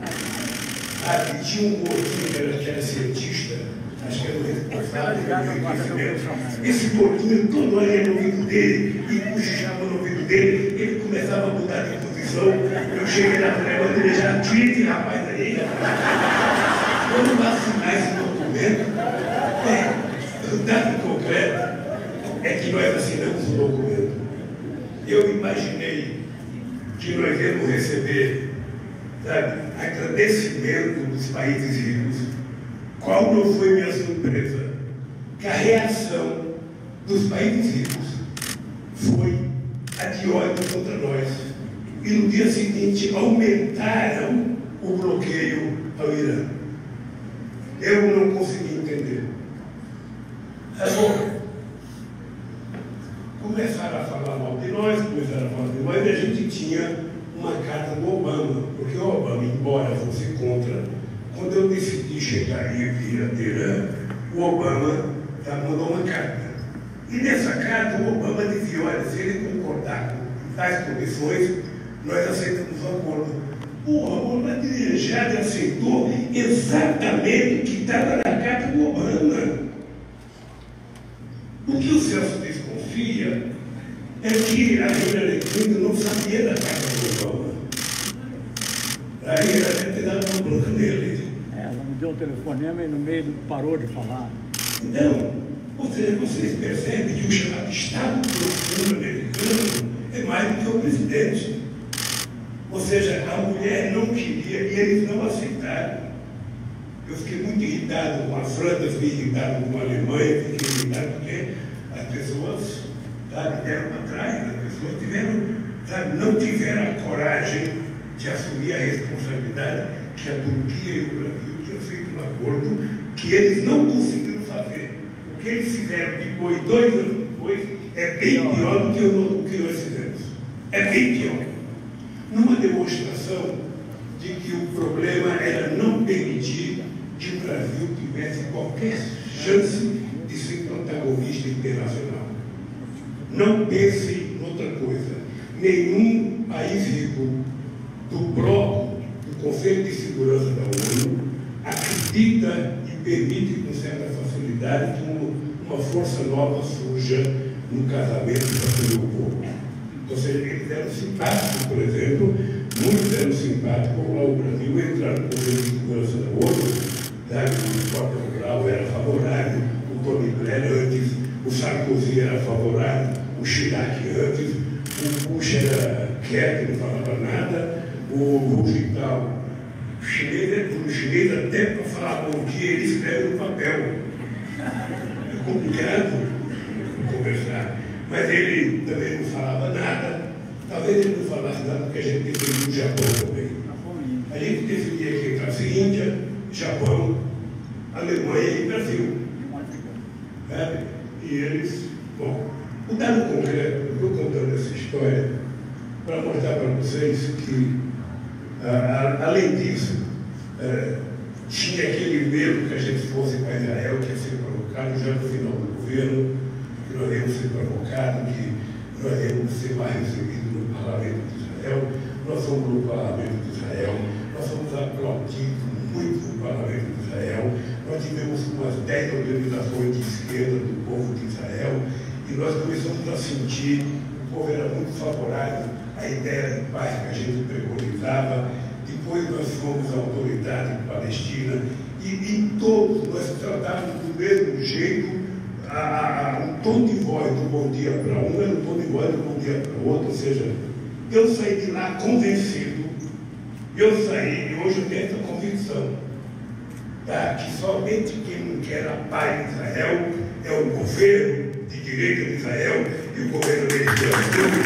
Ah, e tinha um gordinho que era, que era cientista, acho que era o responsável pelo enriquecimento. Esse gordinho, todo ano ia no ouvido dele, e cochichava no ouvido dele, ele começava a mudar de posição. Eu cheguei na frente, ele já tira esse rapaz aí. Vamos assinar esse documento. É, o dado concreto é que nós assinamos o documento. Eu imaginei que nós íamos receber, sabe, agradecimento dos países ricos. Qual não foi minha surpresa? Que a reação dos países ricos foi a de ódio contra nós. E no dia seguinte aumentaram o bloqueio ao Irã. Eu não consegui entender. Agora, começaram a falar mal de nós, começaram a falar de nós, e a gente tinha uma carta do Obama, porque o Obama, embora fosse contra, quando eu decidi chegar e vir a Teherã, o Obama tá, mandou uma carta. E nessa carta o Obama dizia, olha, se ele concordar com tais condições, nós aceitamos o acordo. O Obama já aceitou exatamente o que estava na carta do Obama. O que o Celso desconfia é que a Hillary Clinton não sabia da carta do Obama. Aí ela deve ter dado uma bronca nele. É, ela me deu o telefonema e no meio parou de falar. Então, ou seja, vocês percebem que o chamado Estado Profundo americano é mais do que o presidente. Ou seja, a mulher não queria e eles não aceitaram. Eu fiquei muito irritado com a França, fiquei irritado com a Alemanha, fiquei irritado porque as pessoas, sabe, deram para trás, as pessoas tiveram, sabe, não tiveram a coragem de assumir a responsabilidade que a Turquia e o Brasil tinham feito um acordo que eles não conseguiram fazer. O que eles fizeram depois, dois anos depois, é bem pior do que o que nós fizemos. É bem pior. Numa demonstração de que o problema era não permitir que o Brasil tivesse qualquer chance de ser protagonista internacional. Não pense em outra coisa. Nenhum país rico do bloco do Conselho de Segurança da ONU acredita e permite com certa facilidade que uma força nova surja no casamento para o povo. Ou seja, eles eram simpáticos, por exemplo, muitos eram simpáticos ao Brasil entrar no Conselho de Segurança da ONU, sabe? O Gordon Brown era favorável, o Tony Blair antes, o Sarkozy era favorável, o Chirac antes, o Bush era quieto, não falava nada, o Roosevelt, o chinês, o chinês até para falar bom dia, ele escreve no papel. É complicado conversar. Mas ele também não falava nada. Talvez ele não falasse nada porque a gente defendia o Japão também. A gente defendia que entrasse Índia, Japão, Alemanha e Brasil. Sabe? E eles, bom, o dado concreto, eu estou contando essa história para mostrar para vocês que, a, a, além disso, é, tinha aquele medo que a gente fosse para Israel, que ia ser colocado já no final do governo, que nós íamos ser provocados, que nós íamos ser mais recebidos no Parlamento de Israel. Nós fomos no Parlamento de Israel, nós fomos aplaudidos muito no Parlamento de Israel, nós tivemos umas dez organizações de esquerda do povo de Israel e nós começamos a sentir que o povo era muito favorável à ideia de paz que a gente preconizava. Depois nós fomos à autoridade palestina e em todos nós tratávamos do mesmo jeito. A, a, o tom de voz do bom dia para um era o tom de voz do bom dia para o outro, ou seja, eu saí de lá convencido, eu saí, e hoje eu tenho essa convicção, tá, que somente quem não quer a paz em Israel é o governo de direita de Israel e o governo americano.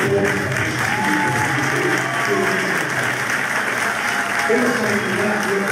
Eu não saí de lá, eu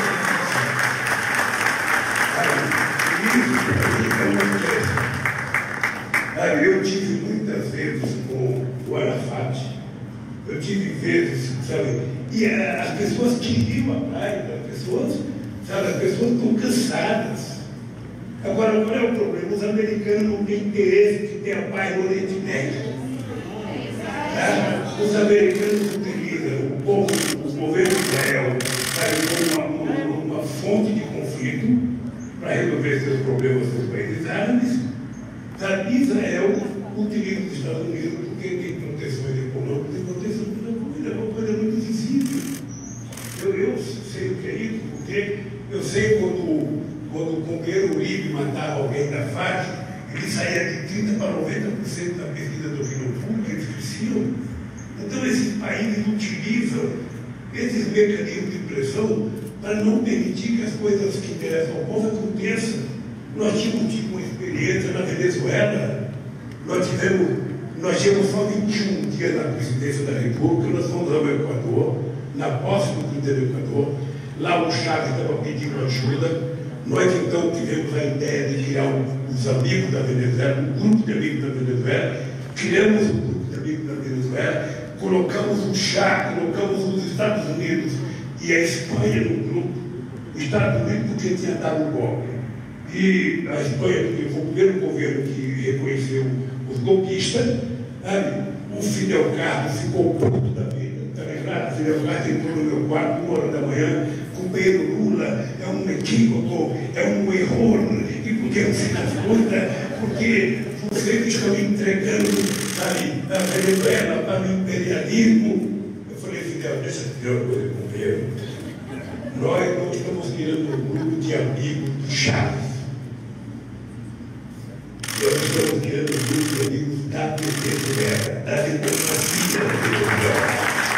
Eu tive muitas vezes com o Arafat, eu tive vezes, sabe, e as pessoas queriam a paz, as pessoas, sabe, as pessoas estão cansadas. Agora, qual é o problema? Os americanos não têm interesse de ter a paz no Oriente Médio. Tá? Os americanos utilizam o povo, o governo de Israel, sabe, como uma, uma, uma fonte de conflito para resolver seus problemas nos países árabes. Sabe, Israel utiliza os Estados Unidos porque tem proteções econômicas e proteção econômica é uma coisa muito visível. Eu, eu sei o que é isso, porque eu sei quando, quando o companheiro Uribe matava alguém da Farc, ele saía de trinta por cento para noventa por cento da pesquisa do opinião pública, eles cresciam. Então esses países utilizam esses mecanismos de pressão para não permitir que as coisas que interessam ao povo aconteçam. Nós tínhamos tipo uma experiência na Venezuela, nós tivemos, nós tínhamos só vinte e um dias na presidência da República, nós fomos ao Equador, na posse do presidente do Equador, lá o Chávez estava pedindo ajuda, nós então tivemos a ideia de criar um, os amigos da Venezuela, um grupo de amigos da Venezuela, criamos um grupo de amigos da Venezuela, colocamos o Chá, colocamos os Estados Unidos e a Espanha no grupo, os Estados Unidos porque tinha dado um golpe. E a Espanha, porque foi o primeiro governo que reconheceu o os golpistas, sabe? O Fidel Castro ficou puto da vida, tá lembrado? O Fidel Castro entrou no meu quarto, uma hora da manhã, companheiro Lula, é um equívoco, é um erro, e porque não se dá conta, porque vocês estão entregando, sabe, a Venezuela para o imperialismo. Eu falei, Fidel, deixa eu dizer uma coisa, companheiro. Nós não estamos criando um grupo de amigos do Chaves. Nós estamos criando um grupo de amigos da Venezuela, da democracia da Venezuela.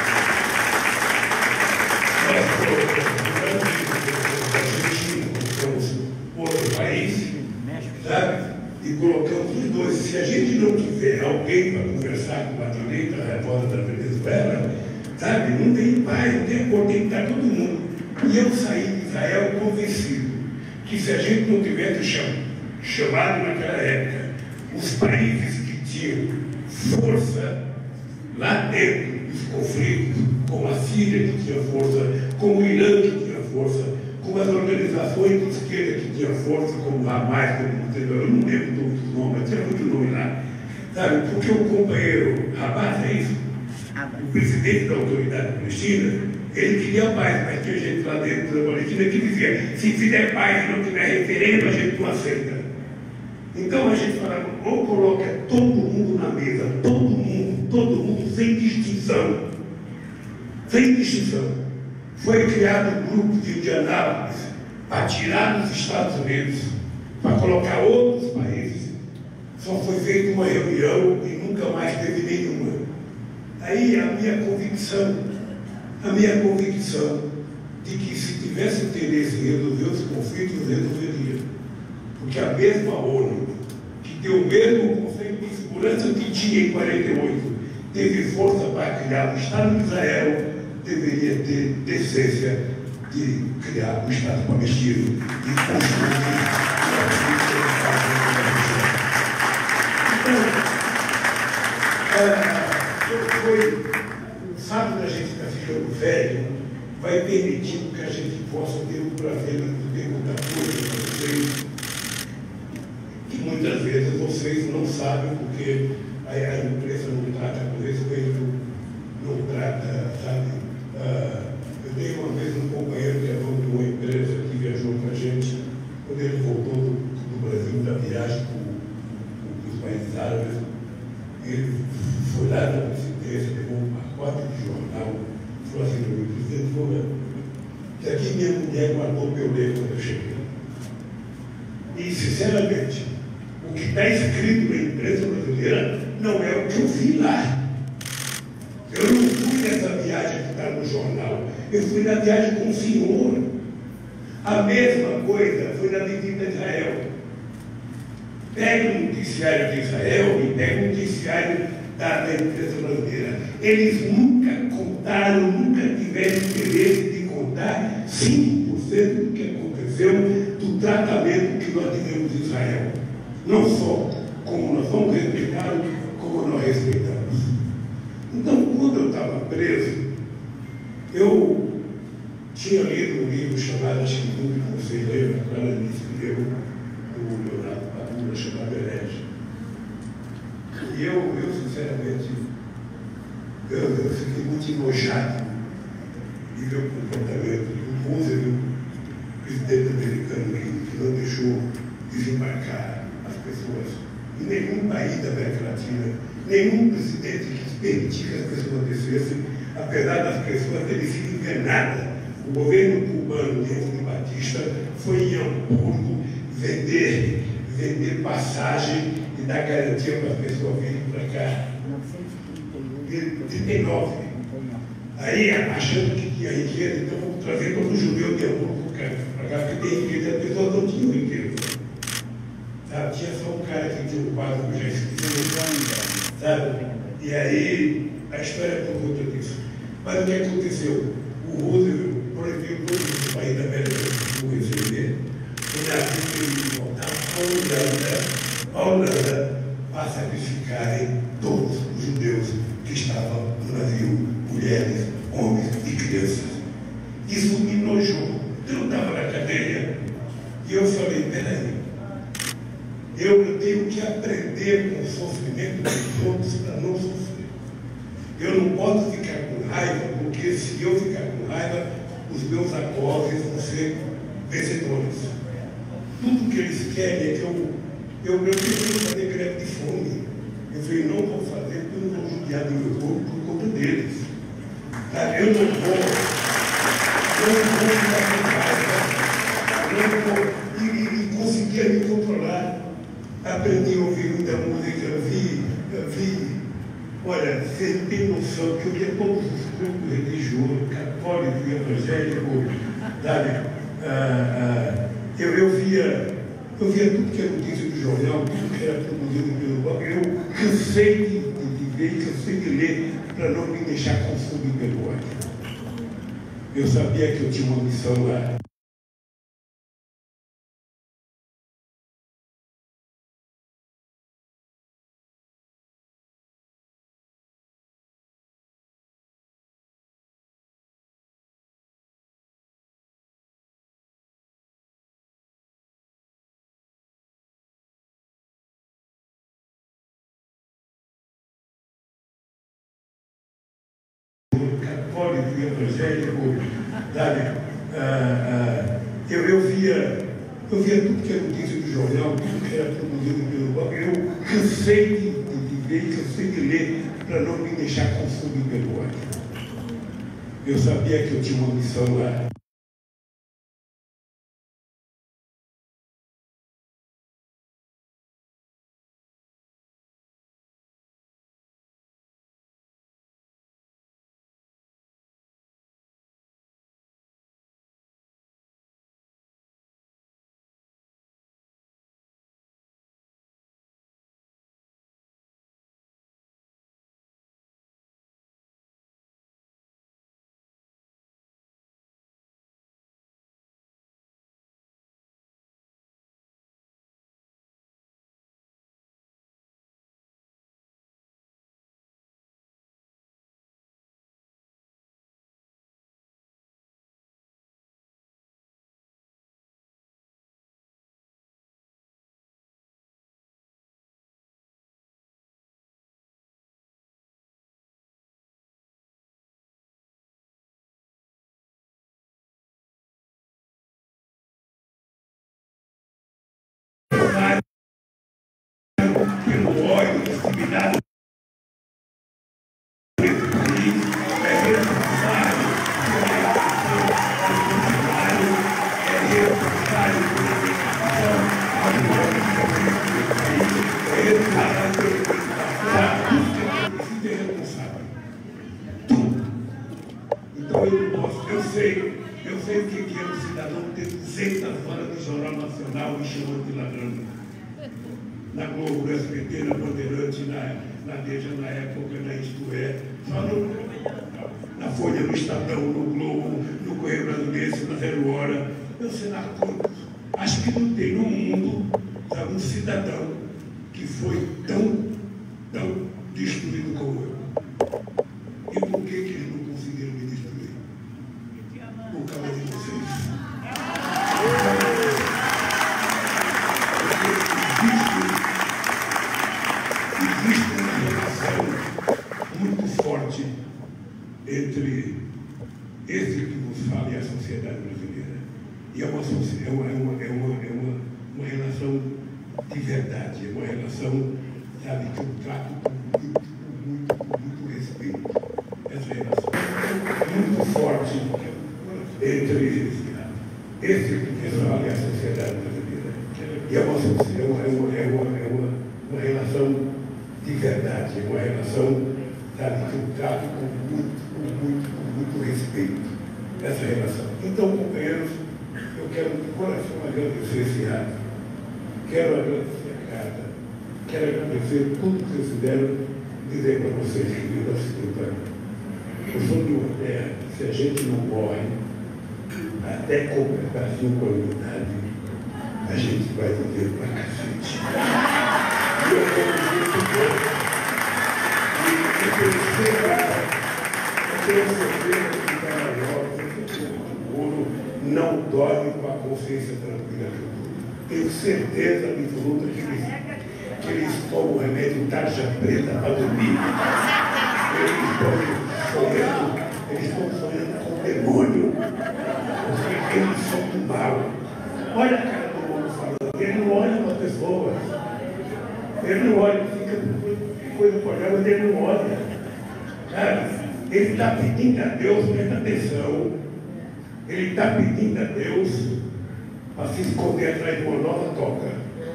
Nós colocamos outro país, sabe? E colocamos os dois. Se a gente não tiver alguém para conversar com a direita, a revolta da Venezuela, sabe? Não tem paz, não tem acordo, tem que estar todo mundo. E eu saí de Israel convencido que se a gente não tivesse cham chamado naquela época os países que tinham força lá dentro dos conflitos, como a Síria que tinha força, como o Irã que tinha força, como as organizações de esquerda que tinham força, como o Hamas, como eu não lembro do nome, mas tinha muito nome lá, sabe? Porque o companheiro Hamas é isso, o presidente da autoridade palestina, ele queria paz, mas tinha gente lá dentro da Palestina que dizia, se fizer paz e não tiver referendo, a gente não aceita. Então a gente falava, ou coloca todo mundo na mesa, todo mundo, todo mundo, sem distinção. Sem distinção. Foi criado um grupo de Indianápolis para tirar dos Estados Unidos, para colocar outros países. Só foi feita uma reunião e nunca mais teve nenhuma. Aí a minha convicção, a minha convicção de que se tivesse interesse em resolver os conflitos, resolveria. Porque a mesma ONU, que deu o mesmo Conselho de Segurança que tinha em quarenta e oito, teve força para criar o Estado de Israel, deveria ter decência de criar o Estado palestino e construir Então, foi o fato da gente estar ficando velho vai permitindo que a gente possa ter o prazer de perguntar coisas para vocês que muitas vezes vocês não sabem, porque a, a imprensa não trata com respeito, não trata, sabe? Ah, eu dei uma vez um companheiro que é dono de uma empresa que viajou com a gente, quando ele voltou do, do Brasil da viagem com, com os países árabes, ele foi lá na presidência, levou um pacote de jornal, falou assim, meu presidente, Lula, que aqui minha mulher guardou meu ler quando eu cheguei. E, sinceramente, o que está escrito na imprensa brasileira não é o que eu vi lá. Eu não fui nessa viagem que está no jornal, eu fui na viagem com o senhor. A mesma coisa foi na visita a Israel. Pega o noticiário de Israel e pega o noticiário da, da imprensa brasileira. Eles nunca contaram, nunca tiveram interesse de contar cinco por cento do que aconteceu, do tratamento que nós tivemos em Israel. Não só como nós vamos respeitar, como nós respeitamos. Então, quando eu estava preso, eu tinha lido um livro chamado, acho que nunca você leu, a Clara me escreveu, do Leonardo Padura, chamado Herege. E eu, eu sinceramente, eu, eu fiquei muito enojado de ver o comportamento do Roosevelt, presidente americano, que, que não deixou desembarcar as pessoas em nenhum país da América Latina, nenhum presidente que permitia que as pessoas descessem, apesar das pessoas terem sido enganadas. O governo cubano, dentro de Batista, foi em Hamburgo vender, vender passagem e dar garantia para as pessoas virem para cá. trinta e nove. Aí, achando que tinha riqueza, então vamos trazer todo o judeu de Hamburgo para cá, porque tem riqueza, as pessoas não tinham riqueza. Sabe? Tinha só um cara que tinha um quadro que eu já esqueci, sabe? E aí, a história é por conta disso. Mas o que aconteceu? O Roosevelt proibiu todos os países da América do Sul receber o navio que ele voltava para a Holanda, a Holanda, para sacrificarem todos os judeus que estavam no navio, mulheres, homens e crianças. Isso me enojou. Eu estava na cadeia e eu falei, peraí, eu tenho que aprender com o sofrimento Eu não posso ficar com raiva, porque se eu ficar com raiva, os meus algozes vão ser vencedores. Tudo que eles querem é que eu, eu, eu preciso fazer greve de fome. Eu falei, não vou fazer, porque eu não vou judiar do meu corpo por conta deles. Tá? Eu não vou, eu não vou ficar com raiva, eu não vou, e, e, e conseguia me controlar. Aprendi a ouvir muita música, vi, vi, olha, você tem noção que eu via todos os grupos religiosos, católicos e evangélicos, sabe? Ah, ah, eu, eu via, eu via tudo que era notícia do jornal, tudo que era produzido pelo banco, eu cansei de, de, de ver, cansei de ler, para não me deixar confundir pelo ódio. Eu sabia que eu tinha uma missão lá. Católico e evangélico, sabe? Ah, ah, eu, eu, via, eu via tudo que era notícia do jornal, tudo que era produzido pelo banco, eu cansei de, de, de ver, cansei de ler, para não me deixar confundir pelo ódio. Eu sabia que eu tinha uma missão lá. Pelo ódio, discriminado preto do país, é responsável é responsável por educação, é responsável por educação, é responsável. Tudo. Então eu não posso, eu sei, eu sei o que é um cidadão ter duzentas horas de Jornal Nacional me chamando de ladrão. Na Globo, no S B T, na Bandeirante, na, na Veja, na época, na Isto É, só no, na Folha, no Estadão, no Globo, no Correio Brasileiro, na Zero Hora. Eu sei lá todos. Acho que não tem no mundo, sabe, um cidadão que foi tão, tão destruído como eu. E por que, que eles não conseguiram me destruir? Por causa de vocês. Existe uma relação muito forte entre esse que nos fala e a sociedade brasileira. E é uma, é uma, é uma, é uma, é uma, uma relação de verdade, é uma relação, sabe, que eu trato com muito, com muito, com muito respeito. Essa relação muito forte entre esse que nos fala e a sociedade brasileira. E é uma, é uma, é uma, é uma, é uma, uma relação de verdade, é uma relação, sabe, que eu trato com muito, com muito, com muito respeito, essa relação. Então, companheiros, eu quero de coração agradecer esse ato, quero agradecer a carta, quero agradecer tudo que vocês fizeram, dizer para vocês que viram se preparando. Eu sou de uma terra que, se a gente não morre, até completar cinco anos de idade, a gente vai viver pra cacete. E eu quero dizer que eu tenho certeza, eu tenho certeza que o Carnaval, o ouro, não dorme com a consciência tranquila. Tenho certeza absoluta que eles, que eles tomam o remédio tarja preta para dormir. Eles sonhando, eles estão sonhando com o demônio. Porque eles são do mal. Olha a cara do homem falando, ele não olha para as pessoas. Ele não olha, fica coisa por olhar, mas ele não olha. Sabe? Ele está pedindo a Deus, presta atenção. Ele está pedindo a Deus para se esconder atrás de uma nova toca.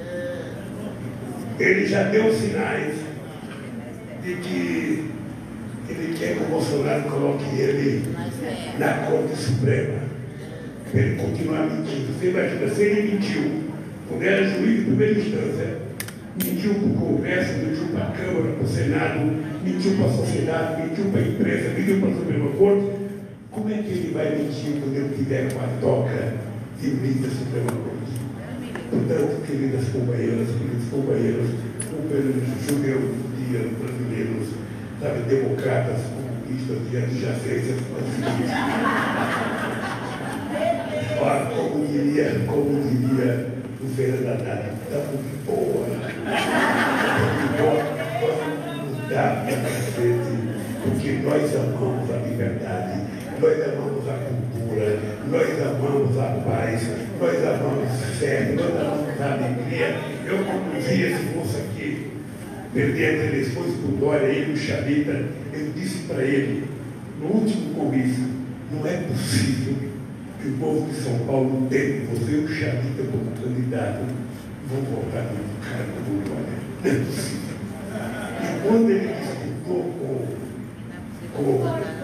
Ele já deu sinais de que ele quer que o Bolsonaro coloque ele na Corte Suprema, para ele continuar mentindo. Você imagina, se ele mentiu, quando era juiz de primeira instância, mentiu para o Congresso, mentiu para a Câmara, para o Senado, mentiu para a sociedade, mentiu para a imprensa, mentiu para a Suprema Corte, como é que ele vai mentir quando ele tiver com a toca de juiz da Suprema Corte? Portanto, queridas companheiras, queridos companheiros, companheiros judeus, dias brasileiros, sabe, democratas, comunistas e adjacências, olha, como diria, como diria o Fernando Haddad, está muito boa, está muito boa, vamos mudar para cacete, porque nós amamos a liberdade, nós amamos a cultura, nós amamos a paz, nós amamos a fé, nós amamos a alegria. Eu conduzi esse moço aqui, perdendo as eleições por Dória, ele, o Chavita, eu disse para ele, no último comício, não é possível que o povo de São Paulo tenha você e o Chavita como candidato, vão votar no cara como Dória. Não é possível. E quando ele disputou com Como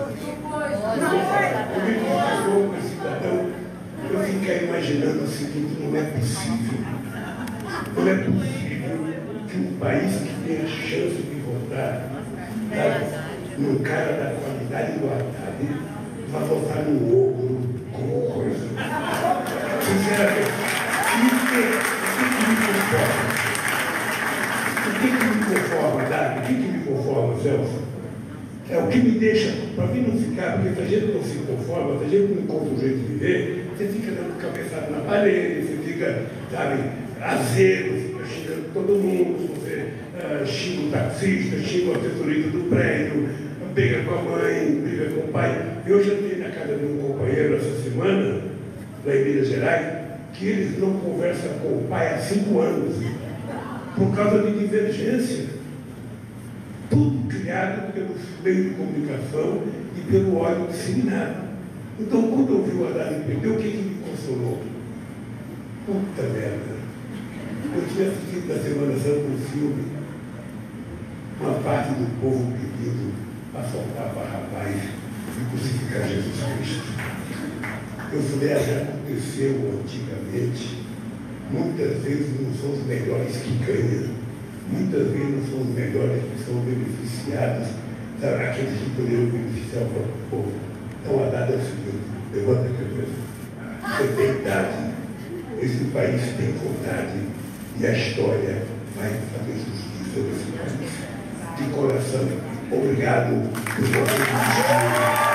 ele discutiu com esse cidadão, eu fiquei imaginando o seguinte, não é possível. Não é possível que um país que tem a chance de votar, sabe, num cara da qualidade do Haddad, vá votar no ogro como coisa. Sinceramente, o que me conforma? O que me conforma, Haddad? O que me conforma, Celso? É o que me deixa, para mim não ficar, porque se a gente não se conforma, se a gente não encontra um jeito de viver, você fica dando cabeçada na parede, você fica, sabe, azedo, fica xingando todo mundo, você uh, xinga o taxista, xinga o assessorista do prédio, briga com a mãe, briga com o pai. Eu já entrei na casa de um companheiro essa semana, lá em Minas Gerais, que eles não conversam com o pai há cinco anos, por causa de divergência. Tudo criado pelos meios de comunicação e pelo ódio disseminado. Então, quando eu vi o Haddad perder, o que, que me consolou? Puta merda! Eu tinha assistido na Semana Santa um filme, uma parte do povo pedindo para soltar Barrabás e crucificar Jesus Cristo. Eu falei, ah, já aconteceu antigamente. Muitas vezes não são os melhores que ganham. Muitas vezes não são os melhores que são beneficiados, sabe, aqueles que poderiam beneficiar o próprio povo. Então, a dada é o seguinte, levanta a cabeça. Você tem idade, esse país tem vontade, e a história vai fazer justiça nesse país. De coração, obrigado por você.